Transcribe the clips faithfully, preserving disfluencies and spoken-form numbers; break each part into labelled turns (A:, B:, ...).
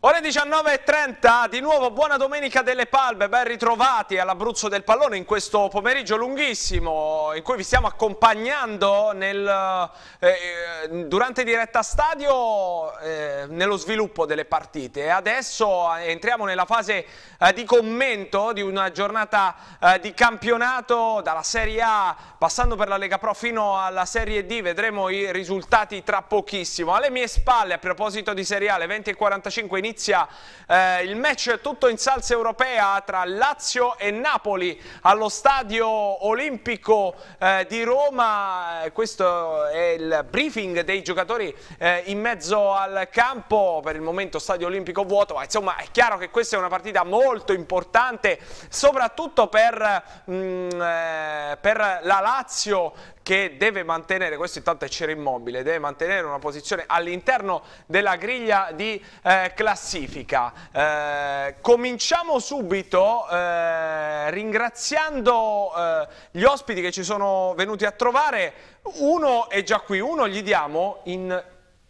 A: Ore diciannove e trenta, di nuovo buona domenica delle Palme, ben ritrovati all'Abruzzo del Pallone in questo pomeriggio lunghissimo in cui vi stiamo accompagnando nel, eh, durante diretta stadio eh, nello sviluppo delle partite. E adesso entriamo nella fase eh, di commento di una giornata eh, di campionato dalla Serie A passando per la Lega Pro fino alla Serie D, vedremo i risultati tra pochissimo. Alle mie spalle, a proposito di Serie A, alle venti e quarantacinque inizia Inizia eh, il match tutto in salsa europea tra Lazio e Napoli allo Stadio Olimpico eh, di Roma. Questo è il briefing dei giocatori eh, in mezzo al campo, per il momento Stadio Olimpico vuoto, ma insomma è chiaro che questa è una partita molto importante soprattutto per, mh, eh, per la Lazio, che deve mantenere, questo intanto è Ciro Immobile, deve mantenere una posizione all'interno della griglia di eh, classifica. Eh, cominciamo subito eh, ringraziando eh, gli ospiti che ci sono venuti a trovare. Uno è già qui, uno gli diamo in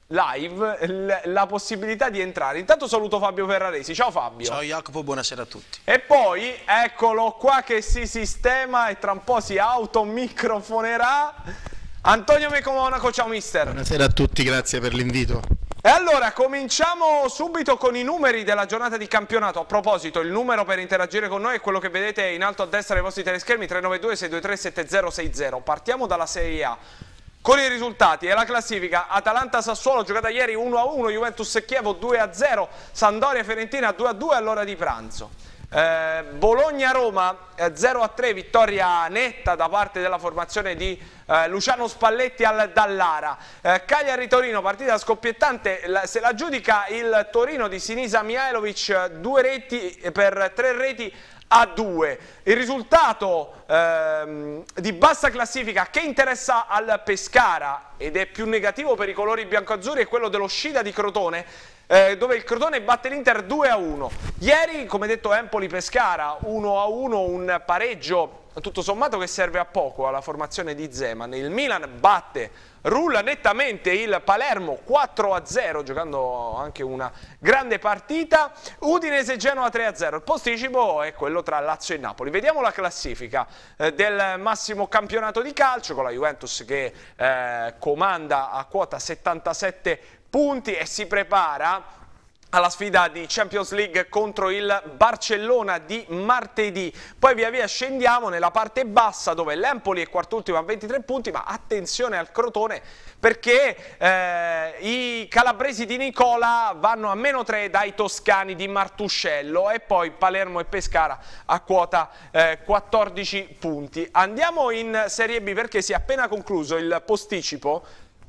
A: live la possibilità di entrare. Intanto saluto Fabio Ferraresi. Ciao Fabio.
B: Ciao Jacopo, buonasera a tutti.
A: E poi eccolo qua che si sistema e tra un po' si automicrofonerà, Antonio Meco-Monaco. Ciao mister.
C: Buonasera a tutti, grazie per l'invito.
A: E allora cominciamo subito con i numeri della giornata di campionato. A proposito, il numero per interagire con noi è quello che vedete in alto a destra dei vostri teleschermi, tre nove due sei due tre sette zero sei zero. Partiamo dalla Serie A con i risultati e la classifica. Atalanta-Sassuolo giocata ieri uno a uno, Juventus-Chievo due a zero, Sampdoria-Fiorentina due a due all'ora di pranzo. Eh, Bologna-Roma eh, zero a tre, vittoria netta da parte della formazione di eh, Luciano Spalletti al Dallara. Eh, Cagliari-Torino, partita scoppiettante, la, se la giudica il Torino di Sinisa Mihajlovic, due reti per tre reti a due. Il risultato ehm, di bassa classifica che interessa al Pescara ed è più negativo per i colori biancoazzurri è quello dello Scida di Crotone, eh, dove il Crotone batte l'Inter due a uno. Ieri, come detto, Empoli-Pescara uno a uno, un pareggio tutto sommato che serve a poco alla formazione di Zeman. Il Milan batte, rulla nettamente il Palermo quattro a zero, giocando anche una grande partita. Udinese-Genoa tre a zero. Il posticipo è quello tra Lazio e Napoli. Vediamo la classifica eh, del massimo campionato di calcio, con la Juventus che eh, comanda a quota settantasette punti e si prepara alla sfida di Champions League contro il Barcellona di martedì. Poi via via scendiamo nella parte bassa, dove l'Empoli è quart'ultimo a ventitré punti, ma attenzione al Crotone perché eh, i calabresi di Nicola vanno a meno tre dai toscani di Martuscello, e poi Palermo e Pescara a quota eh, quattordici punti. Andiamo in Serie B perché si è appena concluso il posticipo,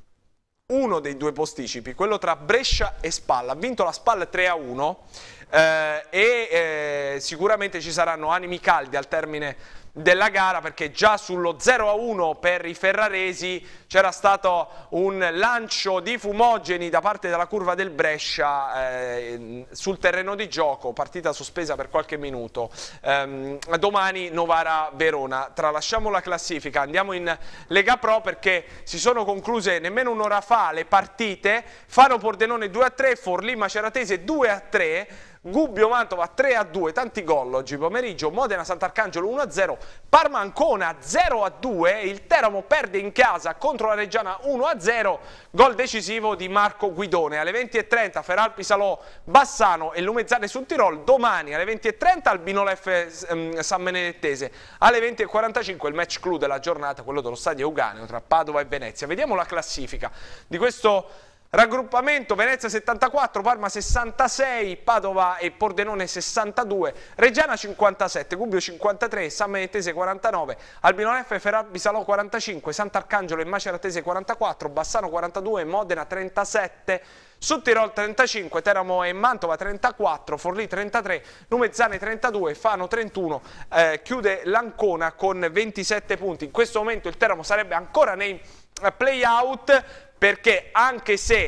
A: uno dei due posticipi, quello tra Brescia e Spalla. Ha vinto la Spalla tre a uno eh, e eh, sicuramente ci saranno animi caldi al termine della gara, perché già sullo zero a uno per i ferraresi c'era stato un lancio di fumogeni da parte della curva del Brescia eh, sul terreno di gioco, partita sospesa per qualche minuto. Ehm, domani Novara-Verona. Tralasciamo la classifica, andiamo in Lega Pro perché si sono concluse nemmeno un'ora fa le partite. Fano-Pordenone due a tre, Forlì-Maceratese due a tre, Gubbio-Mantova tre a due, tanti gol oggi pomeriggio. Modena-Sant'Arcangelo uno a zero, Parma-Ancona zero a due, il Teramo perde in casa contro la Reggiana uno a zero, gol decisivo di Marco Guidone. Alle venti e trenta Feralpi-Salò-Bassano e Lumezzane sul Tirol. Domani alle venti e trenta Albinola F San Benedettese. Alle venti e quarantacinque il match clou della giornata, quello dello Stadio Euganeo tra Padova e Venezia. Vediamo la classifica di questo raggruppamento: Venezia settantaquattro, Parma sessantasei, Padova e Pordenone sessantadue, Reggiana cinquantasette, Gubbio cinquantatré, San Benedettese quarantanove, Albino F, Feralpi Salò quarantacinque, Sant'Arcangelo e Maceratese quarantaquattro, Bassano quarantadue, Modena trentasette, Sud Tirol trentacinque, Teramo e Mantova trentaquattro, Forlì trentatré, Lumezzane trentadue, Fano trentuno, eh, chiude l'Ancona con ventisette punti. In questo momento il Teramo sarebbe ancora nei play-out, perché anche se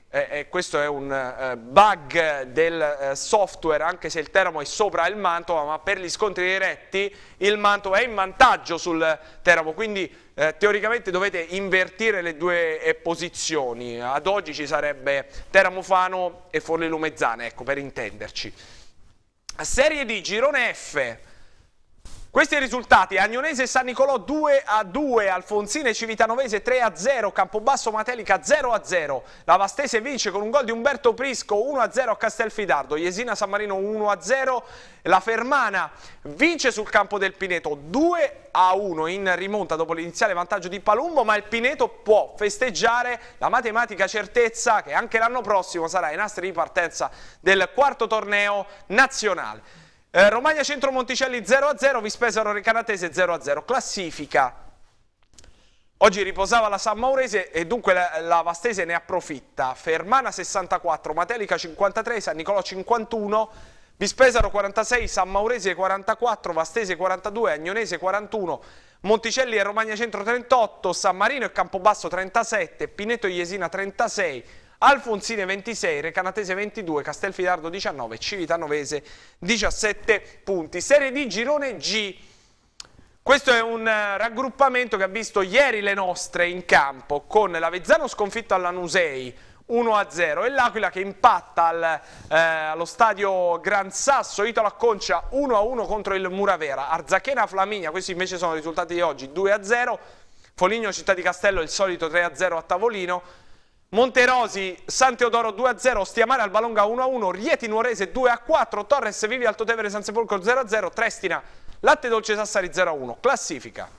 A: eh, eh, questo è un eh, bug del eh, software, anche se il Teramo è sopra il Mantova, ma per gli scontri diretti il Mantova è in vantaggio sul Teramo, quindi eh, teoricamente dovete invertire le due eh, posizioni. Ad oggi ci sarebbe Teramo Fano e Forlì Lumezzane, ecco, per intenderci. Serie D, girone F. Questi i risultati: Agnonese e San Nicolò due a due, Alfonsine e Civitanovese tre a zero, Campobasso Matelica zero a zero, la Vastese vince con un gol di Umberto Prisco uno a zero a Castelfidardo, Jesina San Marino uno a zero, la Fermana vince sul campo del Pineto due a uno in rimonta dopo l'iniziale vantaggio di Palumbo, ma il Pineto può festeggiare la matematica certezza che anche l'anno prossimo sarà ai nastri di partenza del quarto torneo nazionale. Eh, Romagna Centro Monticelli zero a zero, Vispesaro Recanatese zero a zero. Classifica: oggi riposava la San Maurese e dunque la, la Vastese ne approfitta. Fermana sessantaquattro, Matelica cinquantatré, San Nicolò cinquantuno, Vispesaro quarantasei, San Maurese quarantaquattro, Vastese quarantadue, Agnonese quarantuno, Monticelli e Romagna Centro trentotto, San Marino e Campobasso trentasette, Pineto e Jesina trentasei, Alfonsine ventisei, Recanatese ventidue, Castelfidardo diciannove, Civitanovese diciassette punti. Serie D, girone G. Questo è un raggruppamento che ha visto ieri le nostre in campo, con l'Avezzano sconfitto alla Lanusei uno a zero e l'Aquila che impatta al, eh, allo stadio Gran Sasso Italo Acconcia uno a uno contro il Muravera. Arzachena Flaminia, questi invece sono i risultati di oggi, due a zero, Foligno Città di Castello il solito tre a zero a tavolino, Monterosi San Teodoro due a zero, Stiamare Albalonga uno a uno, Rieti Nuorese due a quattro, Torres Vivi Altotevere San Sepolcro zero a zero, Trestina Latte Dolce Sassari zero a uno. Classifica: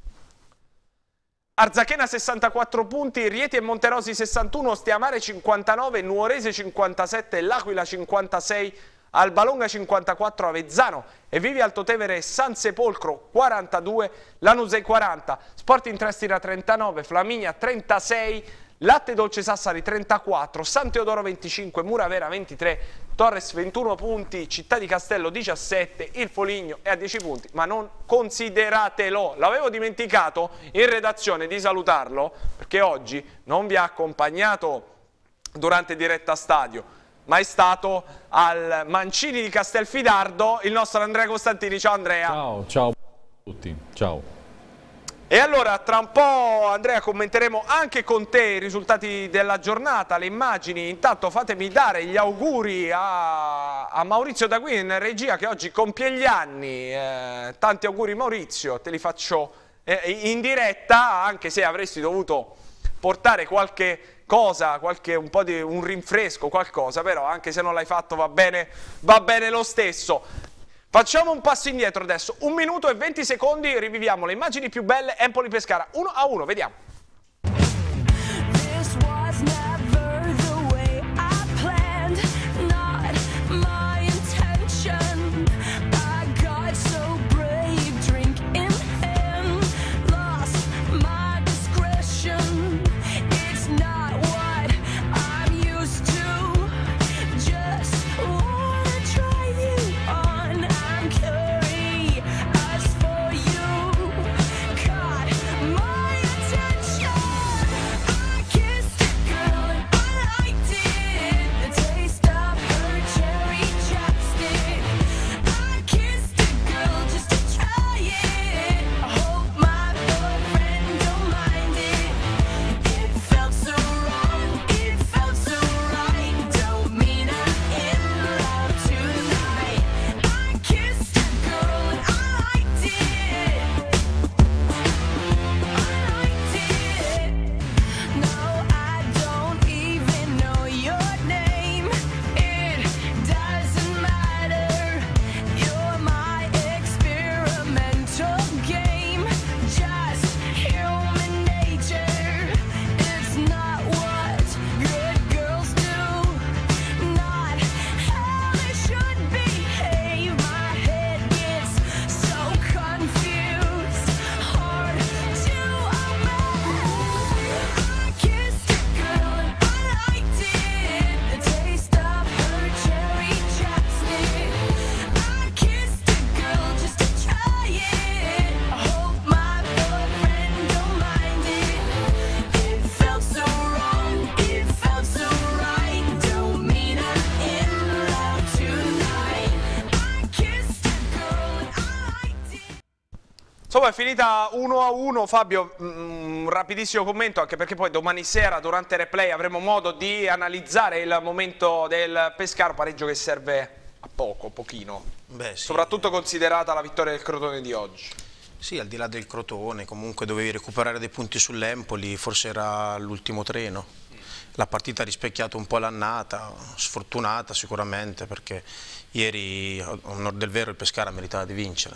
A: Arzachena sessantaquattro punti, Rieti e Monterosi sessantuno, Stiamare cinquantanove, Nuorese cinquantasette, L'Aquila cinquantasei, Albalonga cinquantaquattro, Avezzano e Vivi Altotevere San Sepolcro quarantadue, Lanusei quaranta, Sporting Trestina trentanove, Flaminia trentasei, Latte Dolce Sassari trentaquattro, San Teodoro venticinque, Muravera ventitré, Torres ventuno punti, Città di Castello diciassette, il Foligno è a dieci punti, ma non consideratelo. L'avevo dimenticato in redazione di salutarlo, perché oggi non vi ha accompagnato durante diretta stadio, ma è stato al Mancini di Castelfidardo il nostro Andrea Costantini. Ciao Andrea.
B: Ciao, ciao a tutti, ciao.
A: E allora tra un po', Andrea, commenteremo anche con te i risultati della giornata, le immagini. Intanto fatemi dare gli auguri a, a Maurizio D'Aguino in regia, che oggi compie gli anni. Eh, tanti auguri Maurizio, te li faccio eh, in diretta, anche se avresti dovuto portare qualche cosa, qualche, un po' di un rinfresco, qualcosa, però anche se non l'hai fatto va bene, va bene lo stesso. Facciamo un passo indietro adesso, un minuto e venti secondi, riviviamo le immagini più belle. Empoli-Pescara uno a uno, vediamo. Insomma, è finita uno a uno. Fabio, un rapidissimo commento, anche perché poi domani sera durante il replay avremo modo di analizzare il momento del Pescara, pareggio che serve a poco, pochino,
C: Beh, sì.
A: soprattutto considerata la vittoria del Crotone di oggi.
C: Sì, al di là del Crotone, comunque dovevi recuperare dei punti sull'Empoli, forse era l'ultimo treno. La partita ha rispecchiato un po' l'annata, sfortunata sicuramente, perché ieri, a onor del vero, il Pescara meritava di vincere.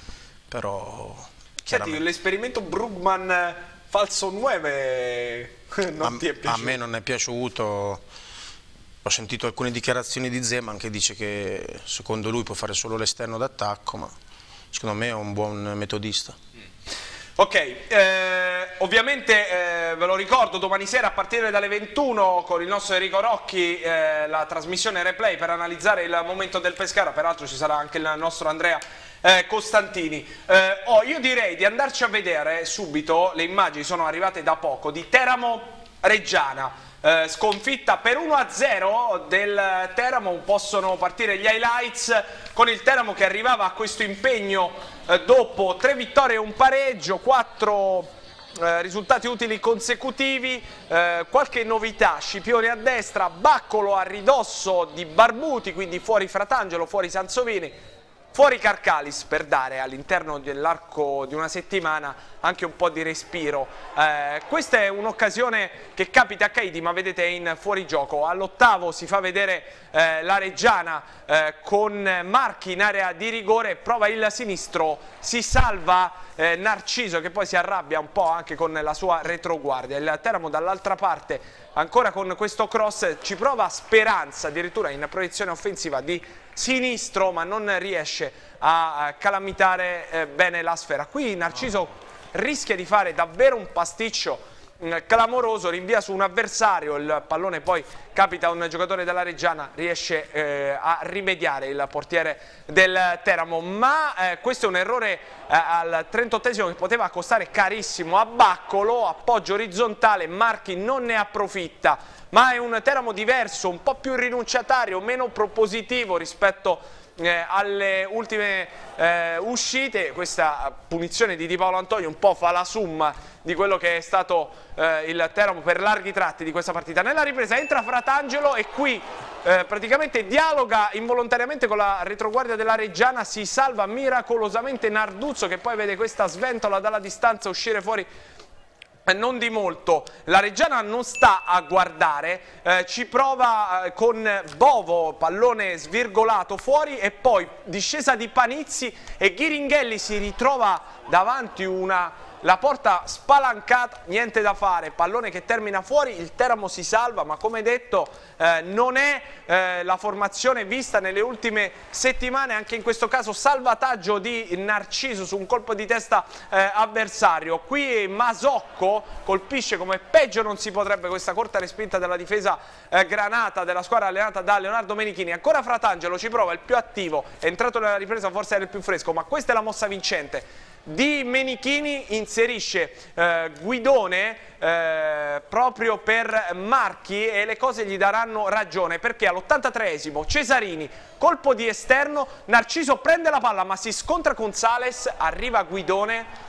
C: Però,
A: senti, l'esperimento Brugman falso nove non
C: a,
A: ti è piaciuto?
C: A me non è piaciuto. Ho sentito alcune dichiarazioni di Zeman che dice che secondo lui può fare solo l'esterno d'attacco, ma secondo me è un buon metodista.
A: Ok, eh, ovviamente eh, ve lo ricordo, domani sera a partire dalle ventuno con il nostro Enrico Rocchi eh, la trasmissione replay per analizzare il momento del Pescara, peraltro ci sarà anche il nostro Andrea eh, Costantini. Eh, oh, io direi di andarci a vedere subito, le immagini sono arrivate da poco, di Teramo Reggiana. Eh, sconfitta per uno a zero del Teramo, possono partire gli highlights con il Teramo che arrivava a questo impegno eh, dopo tre vittorie e un pareggio, quattro eh, risultati utili consecutivi, eh, qualche novità: Scipione a destra, Baccolo a ridosso di Barbuti, quindi fuori Fratangelo, fuori Sansovini, fuori Carcalis, per dare all'interno dell'arco di una settimana anche un po' di respiro. Eh, questa è un'occasione che capita a Caidi, ma vedete è in fuorigioco. All'ottavo si fa vedere eh, la Reggiana eh, con Marchi in area di rigore, prova il sinistro, si salva eh, Narciso, che poi si arrabbia un po' anche con la sua retroguardia. Il Teramo dall'altra parte ancora con questo cross ci prova Speranza, addirittura in proiezione offensiva di sinistro, ma non riesce a calamitare eh, bene la sfera. Qui Narciso rischia di fare davvero un pasticcio mh, clamoroso, rinvia su un avversario, il pallone poi capita a un giocatore della Reggiana, riesce eh, a rimediare il portiere del Teramo, ma eh, questo è un errore eh, al trentottesimo che poteva costare carissimo a Baccolo, appoggio orizzontale, Marchi non ne approfitta, ma è un Teramo diverso, un po' più rinunciatario, meno propositivo rispetto eh, alle ultime eh, uscite. Questa punizione di Di Paolo Antonio un po' fa la somma di quello che è stato eh, il Teramo per larghi tratti di questa partita. Nella ripresa entra Fratangelo e qui eh, praticamente dialoga involontariamente con la retroguardia della Reggiana, si salva miracolosamente Narduzzo, che poi vede questa sventola dalla distanza uscire fuori non di molto. La Reggiana non sta a guardare, eh, ci prova eh, con Bovo, pallone svirgolato fuori, e poi discesa di Panizzi e Ghiringhelli si ritrova davanti una la porta spalancata, niente da fare, pallone che termina fuori, il Teramo si salva, ma come detto eh, non è eh, la formazione vista nelle ultime settimane. Anche in questo caso salvataggio di Narciso su un colpo di testa eh, avversario. Qui Masocco colpisce come peggio non si potrebbe questa corta respinta della difesa eh, granata della squadra allenata da Leonardo Menichini. Ancora Fratangelo ci prova, il più attivo, è entrato nella ripresa, forse era il più fresco, ma questa è la mossa vincente di Menichini. Inserisce eh, Guidone eh, proprio per Marchi e le cose gli daranno ragione, perché all'ottantatreesimo Cesarini, colpo di esterno, Narciso prende la palla ma si scontra con Sales, arriva Guidone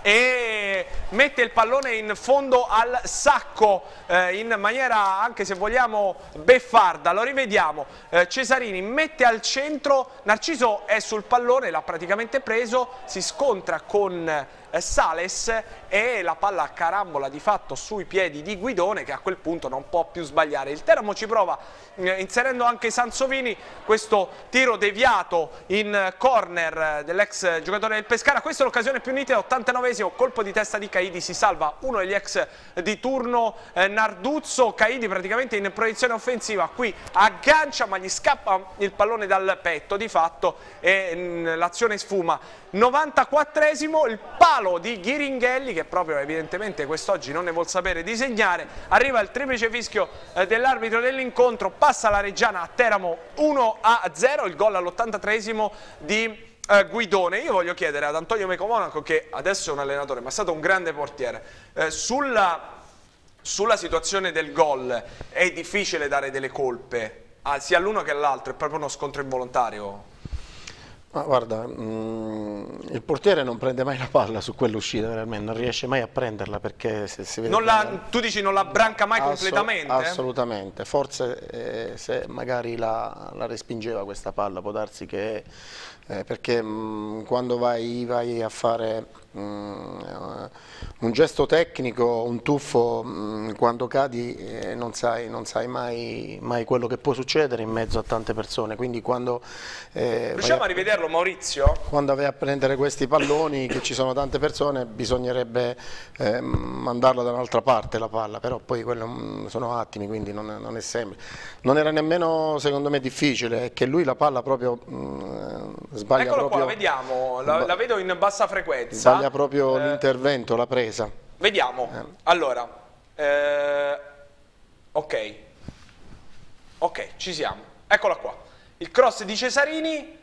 A: e mette il pallone in fondo al sacco eh, in maniera, anche se vogliamo, beffarda. Lo rivediamo, eh, Cesarini mette al centro, Narciso è sul pallone, l'ha praticamente preso, si scontra con eh, Sales e la palla carambola di fatto sui piedi di Guidone, che a quel punto non può più sbagliare. Il Teramo ci prova eh, inserendo anche Sansovini, questo tiro deviato in corner dell'ex giocatore del Pescara. Questa è l'occasione più nitida, ottantanovesimo, colpo di testa di Caidi, si salva uno degli ex di turno eh, Narduzzo. Caidi praticamente in proiezione offensiva, qui aggancia ma gli scappa il pallone dal petto di fatto e l'azione sfuma. novantaquattresimo, il palo di Ghiringhelli, che proprio evidentemente quest'oggi non ne vuol sapere di segnare. Arriva il triplice fischio eh, dell'arbitro dell'incontro, passa la Reggiana a Teramo uno a zero, il gol all'ottantatreesimo di eh, Guidone. Io voglio chiedere ad Antonio Meco-Monaco, che adesso è un allenatore ma è stato un grande portiere, eh, sulla, sulla situazione del gol è difficile dare delle colpe ah, sia all'uno che all'altro, è proprio uno scontro involontario?
D: Ma guarda, mh, il portiere non prende mai la palla su quell'uscita, veramente, non riesce mai a prenderla perché se si vede...
A: Non la, tu dici non la branca mai
D: Assol
A: completamente?
D: Assolutamente, forse eh, se magari la, la respingeva questa palla, può darsi che... Eh, perché mh, quando vai, vai a fare mh, un gesto tecnico, un tuffo, mh, quando cadi eh, non sai, non sai mai, mai quello che può succedere in mezzo a tante persone, quindi quando... Eh,
A: Riusciamo a, a rivederlo, Maurizio?
D: Quando vai a prendere questi palloni, che ci sono tante persone, bisognerebbe eh, mandarla da un'altra parte la palla, però poi quello mh, sono attimi, quindi non, non è semplice. Non era nemmeno, secondo me, difficile, è che lui la palla proprio... Mh, sbaglia
A: Eccolo
D: proprio,
A: qua, la vediamo, la, la vedo in bassa frequenza.
D: Sbaglia proprio
A: eh,
D: l'intervento, la presa.
A: Vediamo,
D: eh.
A: allora, eh, ok, ok, ci siamo, eccola qua, il cross di Cesarini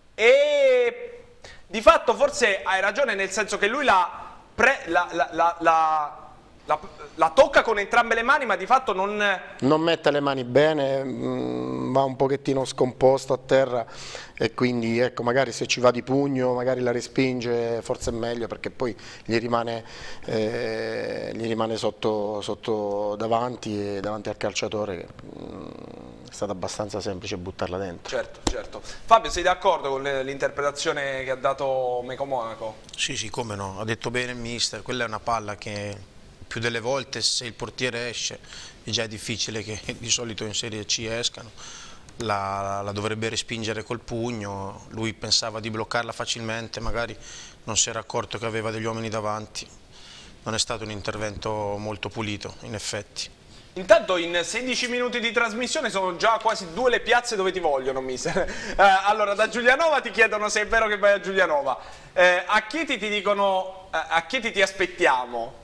A: e di fatto forse hai ragione nel senso che lui la, pre, la, la, la, la La, la tocca con entrambe le mani, ma di fatto non...
D: Non mette le mani bene, mh, va un pochettino scomposto a terra e quindi ecco, magari se ci va di pugno, magari la respinge, forse è meglio perché poi gli rimane, eh, gli rimane sotto, sotto davanti, davanti al calciatore, che mh, è stato abbastanza semplice buttarla dentro.
A: Certo, certo. Fabio, sei d'accordo con l'interpretazione che ha dato Meco Monaco?
C: Sì, sì, come no, ha detto bene il mister, quella è una palla che... più delle volte se il portiere esce è già difficile che di solito in Serie C escano, la, la dovrebbe respingere col pugno, lui pensava di bloccarla facilmente, magari non si era accorto che aveva degli uomini davanti, non è stato un intervento molto pulito in effetti.
A: Intanto in sedici minuti di trasmissione sono già quasi due le piazze dove ti vogliono, mister. Eh, allora, da Giulianova ti chiedono se è vero che vai a Giulianova. Eh, a Chieti ti dicono, eh, a Chieti ti aspettiamo.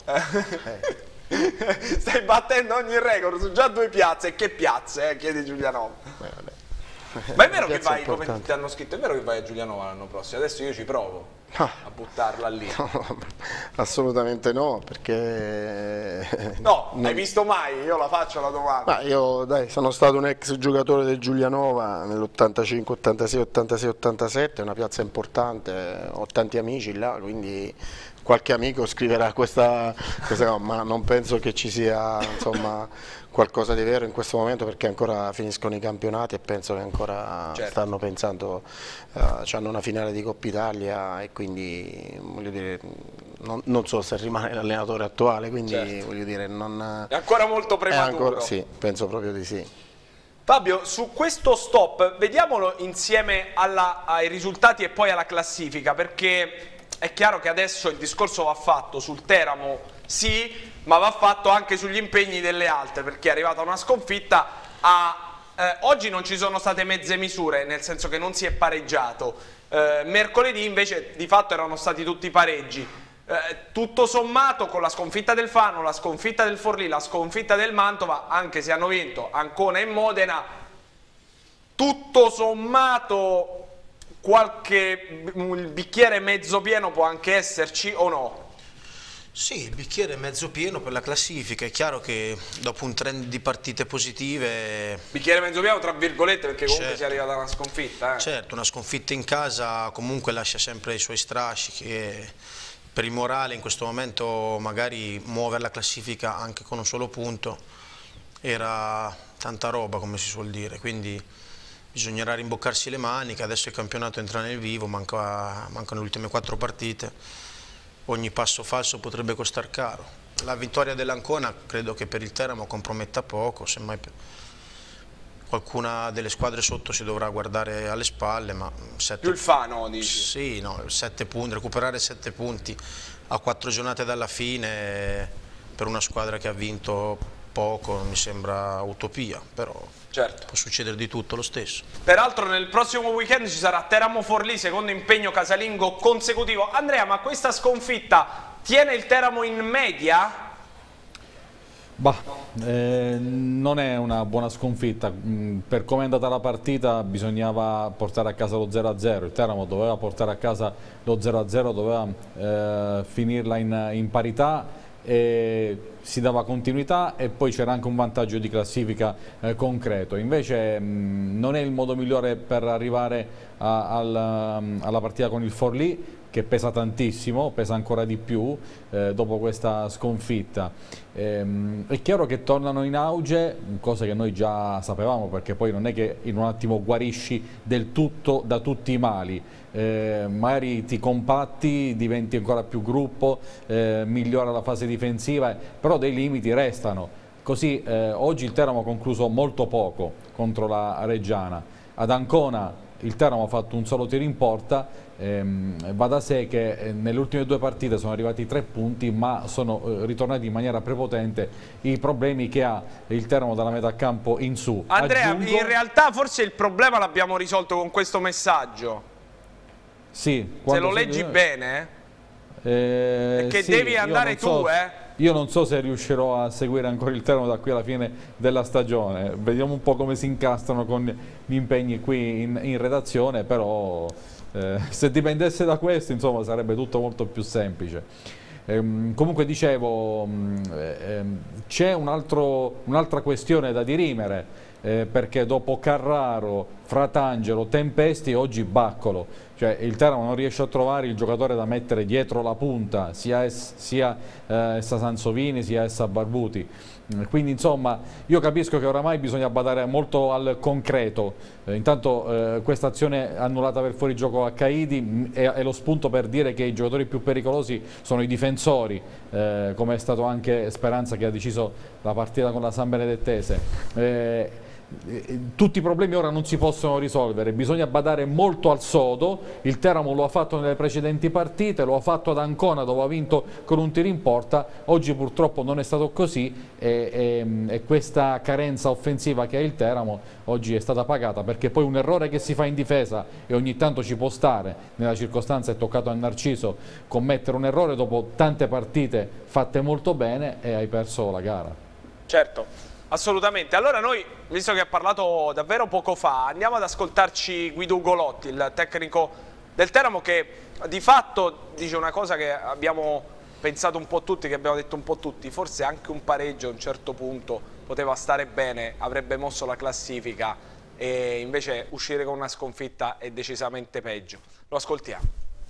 A: Eh. Stai battendo ogni record su già due piazze. Che piazze, eh, chiedi Giulianova. Eh, Ma è vero che vai, come ti hanno scritto, è vero che vai a Giulianova l'anno prossimo? Adesso io ci provo.
D: No.
A: A buttarla lì.
D: No, assolutamente no, perché...
A: No, non... hai visto mai? Io la faccio la domanda.
D: Ma io dai, sono stato un ex giocatore del Giulianova nell'ottantacinque, ottantasei, ottantasei, ottantasette, è una piazza importante, ho tanti amici là, quindi qualche amico scriverà questa, questa cosa, ma non penso che ci sia insomma, qualcosa di vero in questo momento perché ancora finiscono i campionati e penso che ancora certo. stanno pensando, uh, hanno una finale di Coppa Italia e quindi voglio dire, non, non so se rimane l'allenatore attuale, quindi certo. voglio dire, non,
A: è ancora molto prematuro.
D: Ancora, sì, penso proprio di sì.
A: Fabio, su questo stop, vediamolo insieme alla, ai risultati e poi alla classifica, perché è chiaro che adesso il discorso va fatto sul Teramo, sì, ma va fatto anche sugli impegni delle altre, perché è arrivata una sconfitta a... Eh, oggi non ci sono state mezze misure, nel senso che non si è pareggiato. Eh, mercoledì invece di fatto erano stati tutti pareggi. Eh, tutto sommato con la sconfitta del Fano, la sconfitta del Forlì, la sconfitta del Mantova, anche se hanno vinto Ancona e Modena, tutto sommato qualche il bicchiere mezzo pieno può anche esserci o no?
C: Sì, il bicchiere è mezzo pieno per la classifica, è chiaro che dopo un trend di partite positive...
A: Bicchiere mezzo pieno tra virgolette perché comunque
C: certo,
A: si è arrivata a una sconfitta. Eh.
C: Certo, una sconfitta in casa comunque lascia sempre i suoi strascichi e per il morale in questo momento magari muovere la classifica anche con un solo punto era tanta roba come si suol dire, quindi bisognerà rimboccarsi le maniche, adesso il campionato entra nel vivo, manca, mancano le ultime quattro partite. Ogni passo falso potrebbe costar caro. La vittoria dell'Ancona credo che per il Teramo comprometta poco, semmai qualcuna delle squadre sotto si dovrà guardare alle spalle. Ma sette...
A: Più il Fano, dici?
C: Sì, no, sette punti, recuperare sette punti a quattro giornate dalla fine per una squadra che ha vinto poco mi sembra utopia, però certo, può succedere di tutto lo stesso.
A: Peraltro nel prossimo weekend ci sarà Teramo Forlì, secondo impegno casalingo consecutivo. Andrea, ma questa sconfitta tiene il Teramo in media?
B: Bah, eh, non è una buona sconfitta, per come è andata la partita bisognava portare a casa lo zero a zero, il Teramo doveva portare a casa lo zero a zero, doveva eh, finirla in, in parità. e si dava continuità e poi c'era anche un vantaggio di classifica eh, concreto. Invece mh, non è il modo migliore per arrivare a, alla, alla partita con il Forlì, che pesa tantissimo, pesa ancora di più eh, dopo questa sconfitta. Ehm, è chiaro che tornano in auge, cose che noi già sapevamo, perché poi non è che in un attimo guarisci del tutto da tutti i mali, eh, magari ti compatti, diventi ancora più gruppo, eh, migliora la fase difensiva, però dei limiti restano. Così eh, oggi il Teramo ha concluso molto poco contro la Reggiana. Ad Ancona il Teramo ha fatto un solo tiro in porta. Ehm, va da sé che eh, nelle ultime due partite sono arrivati tre punti, ma sono eh, ritornati in maniera prepotente i problemi che ha il Teramo dalla metà campo in su.
A: Andrea,
B: Aggiungo...
A: in realtà forse il problema l'abbiamo risolto con questo messaggio.
B: Sì,
A: se lo leggi si... bene,
B: eh,
A: che
B: sì,
A: devi andare tu,
B: so,
A: eh?
B: Io non so se riuscirò a seguire ancora il Teramo da qui alla fine della stagione. Vediamo un po' come si incastrano con gli impegni qui in, in redazione, però eh, se dipendesse da questo, insomma, sarebbe tutto molto più semplice. Ehm, comunque dicevo, eh, c'è un un'altra questione da dirimere, eh, perché dopo Carraro, Fratangelo, Tempesti, oggi Baccolo. Cioè il Teramo non riesce a trovare il giocatore da mettere dietro la punta, sia, es, sia eh, essa Sansovini sia essa Barbuti. Quindi insomma io capisco che oramai bisogna badare molto al concreto. Eh, intanto eh, questa azione annullata per fuorigioco a Caidi è, è lo spunto per dire che i giocatori più pericolosi sono i difensori, eh, come è stato anche Speranza che ha deciso la partita con la San Benedettese. Eh, Tutti i problemi ora non si possono risolvere, bisogna badare molto al sodo. Il Teramo lo ha fatto nelle precedenti partite, lo ha fatto ad Ancona dove ha vinto con un tiro in porta. Oggi purtroppo non è stato così e, e, e questa carenza offensiva che ha il Teramo oggi è stata pagata, perché poi un errore che si fa in difesa, e ogni tanto ci può stare, nella circostanza è toccato a Narciso commettere un errore dopo tante partite fatte molto bene, e hai perso la gara.
A: Certo. Assolutamente. Allora noi, visto che ha parlato davvero poco fa, andiamo ad ascoltarci Guido Ugolotti, il tecnico del Teramo, che di fatto dice una cosa che abbiamo pensato un po' tutti, che abbiamo detto un po' tutti, forse anche un pareggio a un certo punto poteva stare bene, avrebbe mosso la classifica, e invece uscire con una sconfitta è decisamente peggio. Lo ascoltiamo.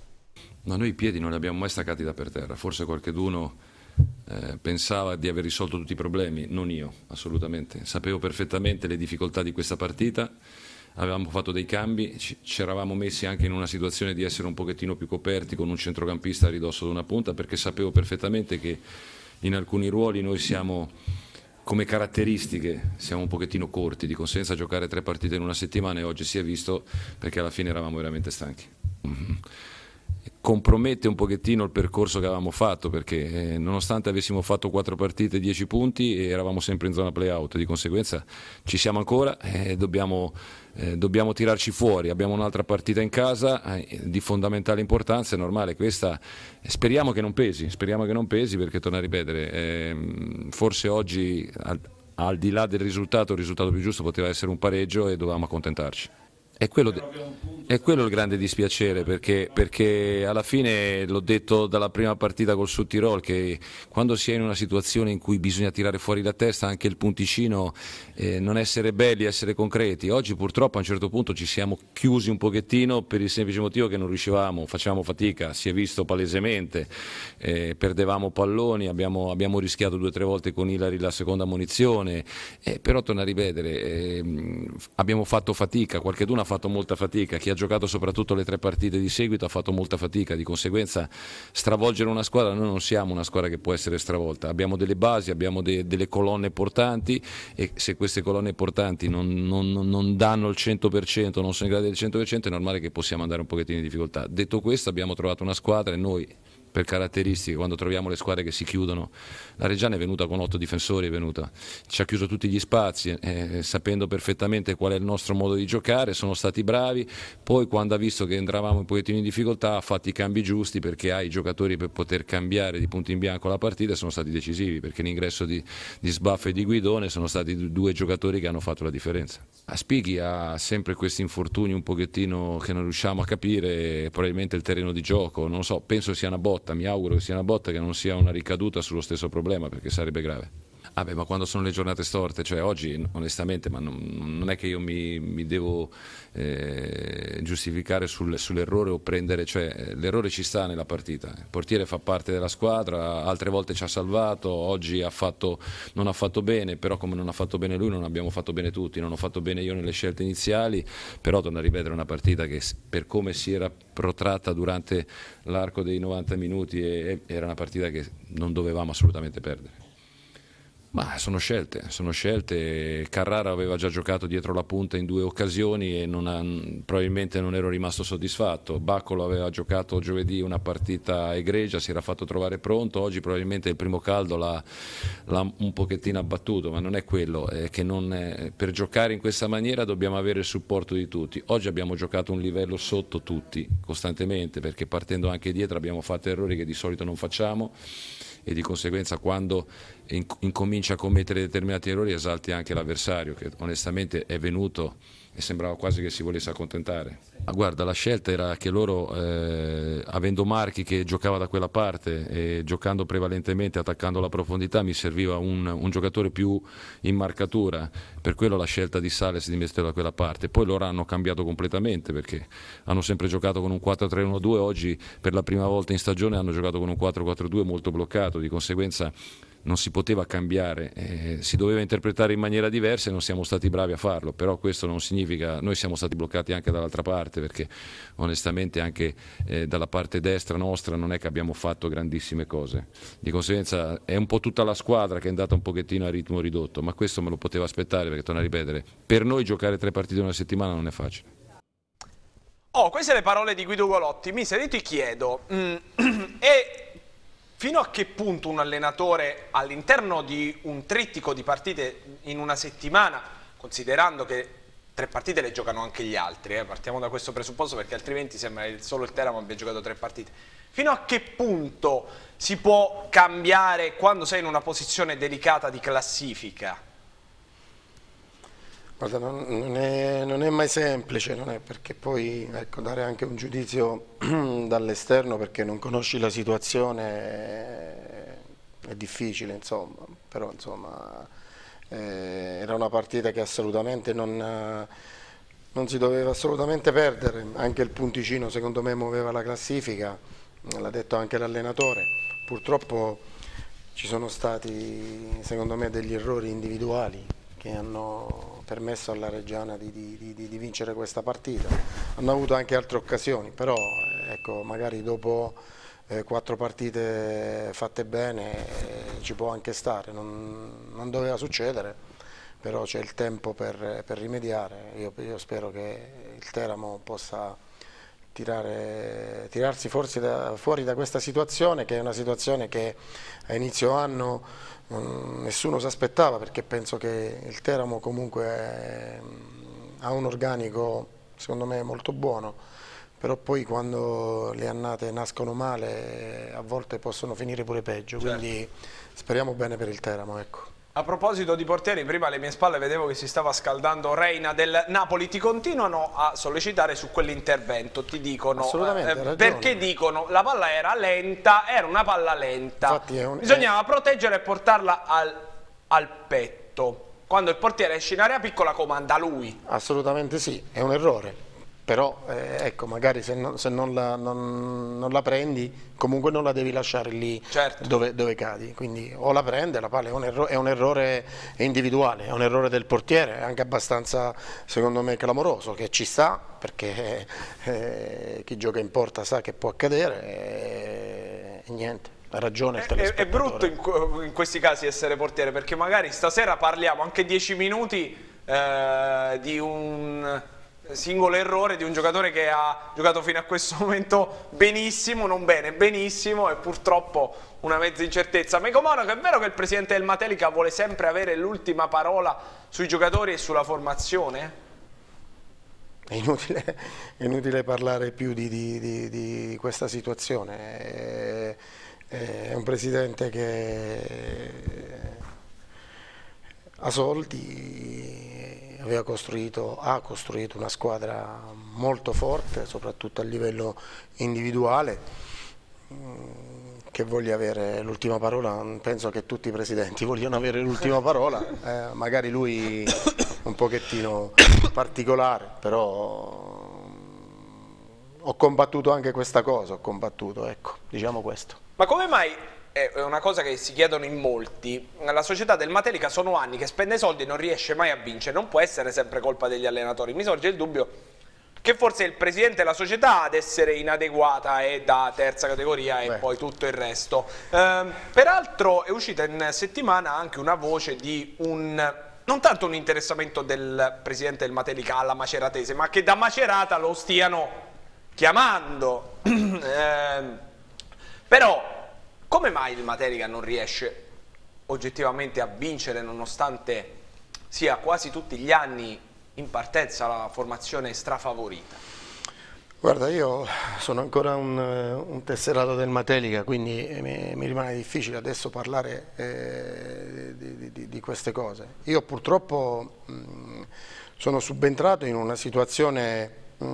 E: No, noi i piedi non li abbiamo mai staccati da per terra, forse qualcheduno Eh, pensava di aver risolto tutti i problemi, non io, assolutamente. Sapevo perfettamente le difficoltà di questa partita, avevamo fatto dei cambi, ci, ci eravamo messi anche in una situazione di essere un pochettino più coperti con un centrocampista a ridosso di una punta, perché sapevo perfettamente che in alcuni ruoli noi siamo, come caratteristiche, siamo un pochettino corti, di conseguenza giocare tre partite in una settimana, e oggi si è visto perché alla fine eravamo veramente stanchi. Mm-hmm. Compromette un pochettino il percorso che avevamo fatto, perché eh, nonostante avessimo fatto quattro partite, dieci punti, eravamo sempre in zona play-out, di conseguenza ci siamo ancora e eh, dobbiamo, eh, dobbiamo tirarci fuori. Abbiamo un'altra partita in casa eh, di fondamentale importanza, è normale questa, eh, speriamo che non pesi, speriamo che non pesi perché, torno a ripetere, eh, forse oggi al, al di là del risultato, il risultato più giusto poteva essere un pareggio e dovevamo accontentarci. È quello, è quello il grande dispiacere, perché, perché alla fine l'ho detto dalla prima partita col Sud Tirol, che quando si è in una situazione in cui bisogna tirare fuori la testa, anche il punticino, eh, non essere belli, essere concreti. Oggi purtroppo a un certo punto ci siamo chiusi un pochettino per il semplice motivo che non riuscivamo, facevamo fatica, si è visto palesemente, eh, perdevamo palloni, abbiamo, abbiamo rischiato due o tre volte con Ilari la seconda munizione, eh, però torno a ripetere, eh, abbiamo fatto fatica, qualcheduno ha fatto molta fatica, chi ha giocato soprattutto le tre partite di seguito ha fatto molta fatica, di conseguenza stravolgere una squadra, noi non siamo una squadra che può essere stravolta, abbiamo delle basi, abbiamo de, delle colonne portanti, e se queste colonne portanti non, non, non danno il cento per cento, non sono in grado del cento per cento, è normale che possiamo andare un pochettino in difficoltà. Detto questo, abbiamo trovato una squadra, e noi per caratteristiche, quando troviamo le squadre che si chiudono, la Reggiana è venuta con otto difensori, è venuta, ci ha chiuso tutti gli spazi, eh, sapendo perfettamente qual è il nostro modo di giocare, sono stati bravi, poi quando ha visto che entravamo un pochettino in difficoltà ha fatto i cambi giusti, perché ha i giocatori per poter cambiare di punto in bianco la partita, e sono stati decisivi, perché l'ingresso di, di Sbaffa e di Guidone sono stati due giocatori che hanno fatto la differenza. A Spighi ha sempre questi infortuni un pochettino che non riusciamo a capire, probabilmente il terreno di gioco, non so, penso sia una botta, botta, mi auguro che sia una botta, che non sia una ricaduta sullo stesso problema, perché sarebbe grave. Ah beh, ma quando sono le giornate storte, cioè oggi onestamente, ma non, non è che io mi, mi devo eh, giustificare sul, sull'errore o prendere, cioè l'errore ci sta nella partita, il portiere fa parte della squadra, altre volte ci ha salvato, oggi ha fatto, non ha fatto bene, però come non ha fatto bene lui non abbiamo fatto bene tutti, non ho fatto bene io nelle scelte iniziali, però torno a ripetere una partita che per come si era protratta durante l'arco dei novanta minuti e, e era una partita che non dovevamo assolutamente perdere. Ma sono scelte, sono scelte. Carrara aveva già giocato dietro la punta in due occasioni e non ha, probabilmente non ero rimasto soddisfatto. Baccolo aveva giocato giovedì una partita egregia, si era fatto trovare pronto, oggi probabilmente il primo caldo l'ha, l'ha un pochettino abbattuto, ma non è quello, è che non è, per giocare in questa maniera dobbiamo avere il supporto di tutti. Oggi abbiamo giocato un livello sotto tutti, costantemente, perché partendo anche dietro abbiamo fatto errori che di solito non facciamo, e di conseguenza quando incomincia a commettere determinati errori esalti anche l'avversario, che onestamente è venuto e sembrava quasi che si volesse accontentare. Ma guarda, la scelta era che loro, eh, avendo Marchi che giocava da quella parte e giocando prevalentemente attaccando la profondità, mi serviva un, un giocatore più in marcatura, per quello la scelta di Sales di mettere da quella parte. Poi loro hanno cambiato completamente, perché hanno sempre giocato con un quattro tre uno due, oggi per la prima volta in stagione hanno giocato con un quattro quattro due molto bloccato, di conseguenza non si poteva cambiare, eh, si doveva interpretare in maniera diversa e non siamo stati bravi a farlo, però questo non significa, noi siamo stati bloccati anche dall'altra parte, perché onestamente anche eh, dalla parte destra nostra non è che abbiamo fatto grandissime cose, di conseguenza è un po' tutta la squadra che è andata un pochettino a ritmo ridotto, ma questo me lo potevo aspettare, perché torno a ripetere, per noi giocare tre partite in una settimana non è facile.
A: Oh, queste le parole di Guido Golotti. Mister, io ti chiedo, mm, e fino a che punto un allenatore all'interno di un trittico di partite in una settimana, considerando che tre partite le giocano anche gli altri, eh, partiamo da questo presupposto, perché altrimenti sembra che solo il Teramo abbia giocato tre partite, fino a che punto si può cambiare quando sei in una posizione delicata di classifica?
D: Guarda, non, non, è, non è mai semplice, non è, perché poi ecco, dare anche un giudizio dall'esterno perché non conosci la situazione è, è difficile, insomma, però insomma eh, era una partita che assolutamente non, non si doveva assolutamente perdere, anche il punticino secondo me muoveva la classifica, l'ha detto anche l'allenatore, purtroppo ci sono stati secondo me degli errori individuali che hanno permesso alla Reggiana di, di, di, di vincere questa partita. Hanno avuto anche altre occasioni, però ecco, magari dopo eh, quattro partite fatte bene eh, ci può anche stare, non, non doveva succedere, però c'è il tempo per, per rimediare. Io, io spero che il Teramo possa tirare, tirarsi forse da, fuori da questa situazione, che è una situazione che a inizio anno nessuno si aspettava, perché penso che il Teramo comunque è, ha un organico secondo me molto buono, però poi quando le annate nascono male a volte possono finire pure peggio, certo. Quindi speriamo bene per il Teramo, ecco.
A: A proposito di portieri, prima alle mie spalle vedevo che si stava scaldando Reina del Napoli, ti continuano a sollecitare su quell'intervento, ti dicono, eh, perché dicono la palla era lenta, era una palla lenta, infatti è un, bisognava è... proteggerla e portarla al, al petto, quando il portiere esce in area piccola comanda lui.
D: Assolutamente sì, è un errore. Però eh, ecco, magari se, non, se non, la, non, non la prendi comunque non la devi lasciare lì, certo. dove, dove cadi, quindi o la prende, la palla è un, erro, è un errore individuale, è un errore del portiere, anche abbastanza secondo me clamoroso, che ci sta perché eh, chi gioca in porta sa che può accadere e, e niente. Ha ragione il
A: telespettatore. È, è brutto in, in questi casi essere portiere, perché magari stasera parliamo anche dieci minuti eh, di un singolo errore di un giocatore che ha giocato fino a questo momento benissimo, non bene, benissimo, e purtroppo una mezza incertezza. Meco Monaco, è vero che il presidente del Matelica vuole sempre avere l'ultima parola sui giocatori e sulla formazione?
D: È inutile, è inutile parlare più di, di, di, di questa situazione, è, è un presidente che ha soldi, aveva costruito, ha costruito una squadra molto forte, soprattutto a livello individuale. che voglia avere l'ultima parola, penso che tutti i presidenti vogliono avere l'ultima parola, eh, magari lui un pochettino particolare, però ho combattuto anche questa cosa, ho combattuto, ecco, diciamo questo.
A: Ma come mai, è una cosa che si chiedono in molti, la società del Matelica sono anni che spende soldi e non riesce mai a vincere, non può essere sempre colpa degli allenatori, mi sorge il dubbio che forse è il presidente della società ad essere inadeguata e da terza categoria e Beh. poi tutto il resto. Eh, peraltro è uscita in settimana anche una voce di un, non tanto un interessamento del presidente del Matelica alla Maceratese, ma che da Macerata lo stiano chiamando. eh, però come mai il Matelica non riesce oggettivamente a vincere nonostante sia quasi tutti gli anni in partenza la formazione strafavorita?
D: Guarda, io sono ancora un, un tesserato del Matelica, quindi mi, mi rimane difficile adesso parlare eh, di, di, di queste cose. Io purtroppo mh, sono subentrato in una situazione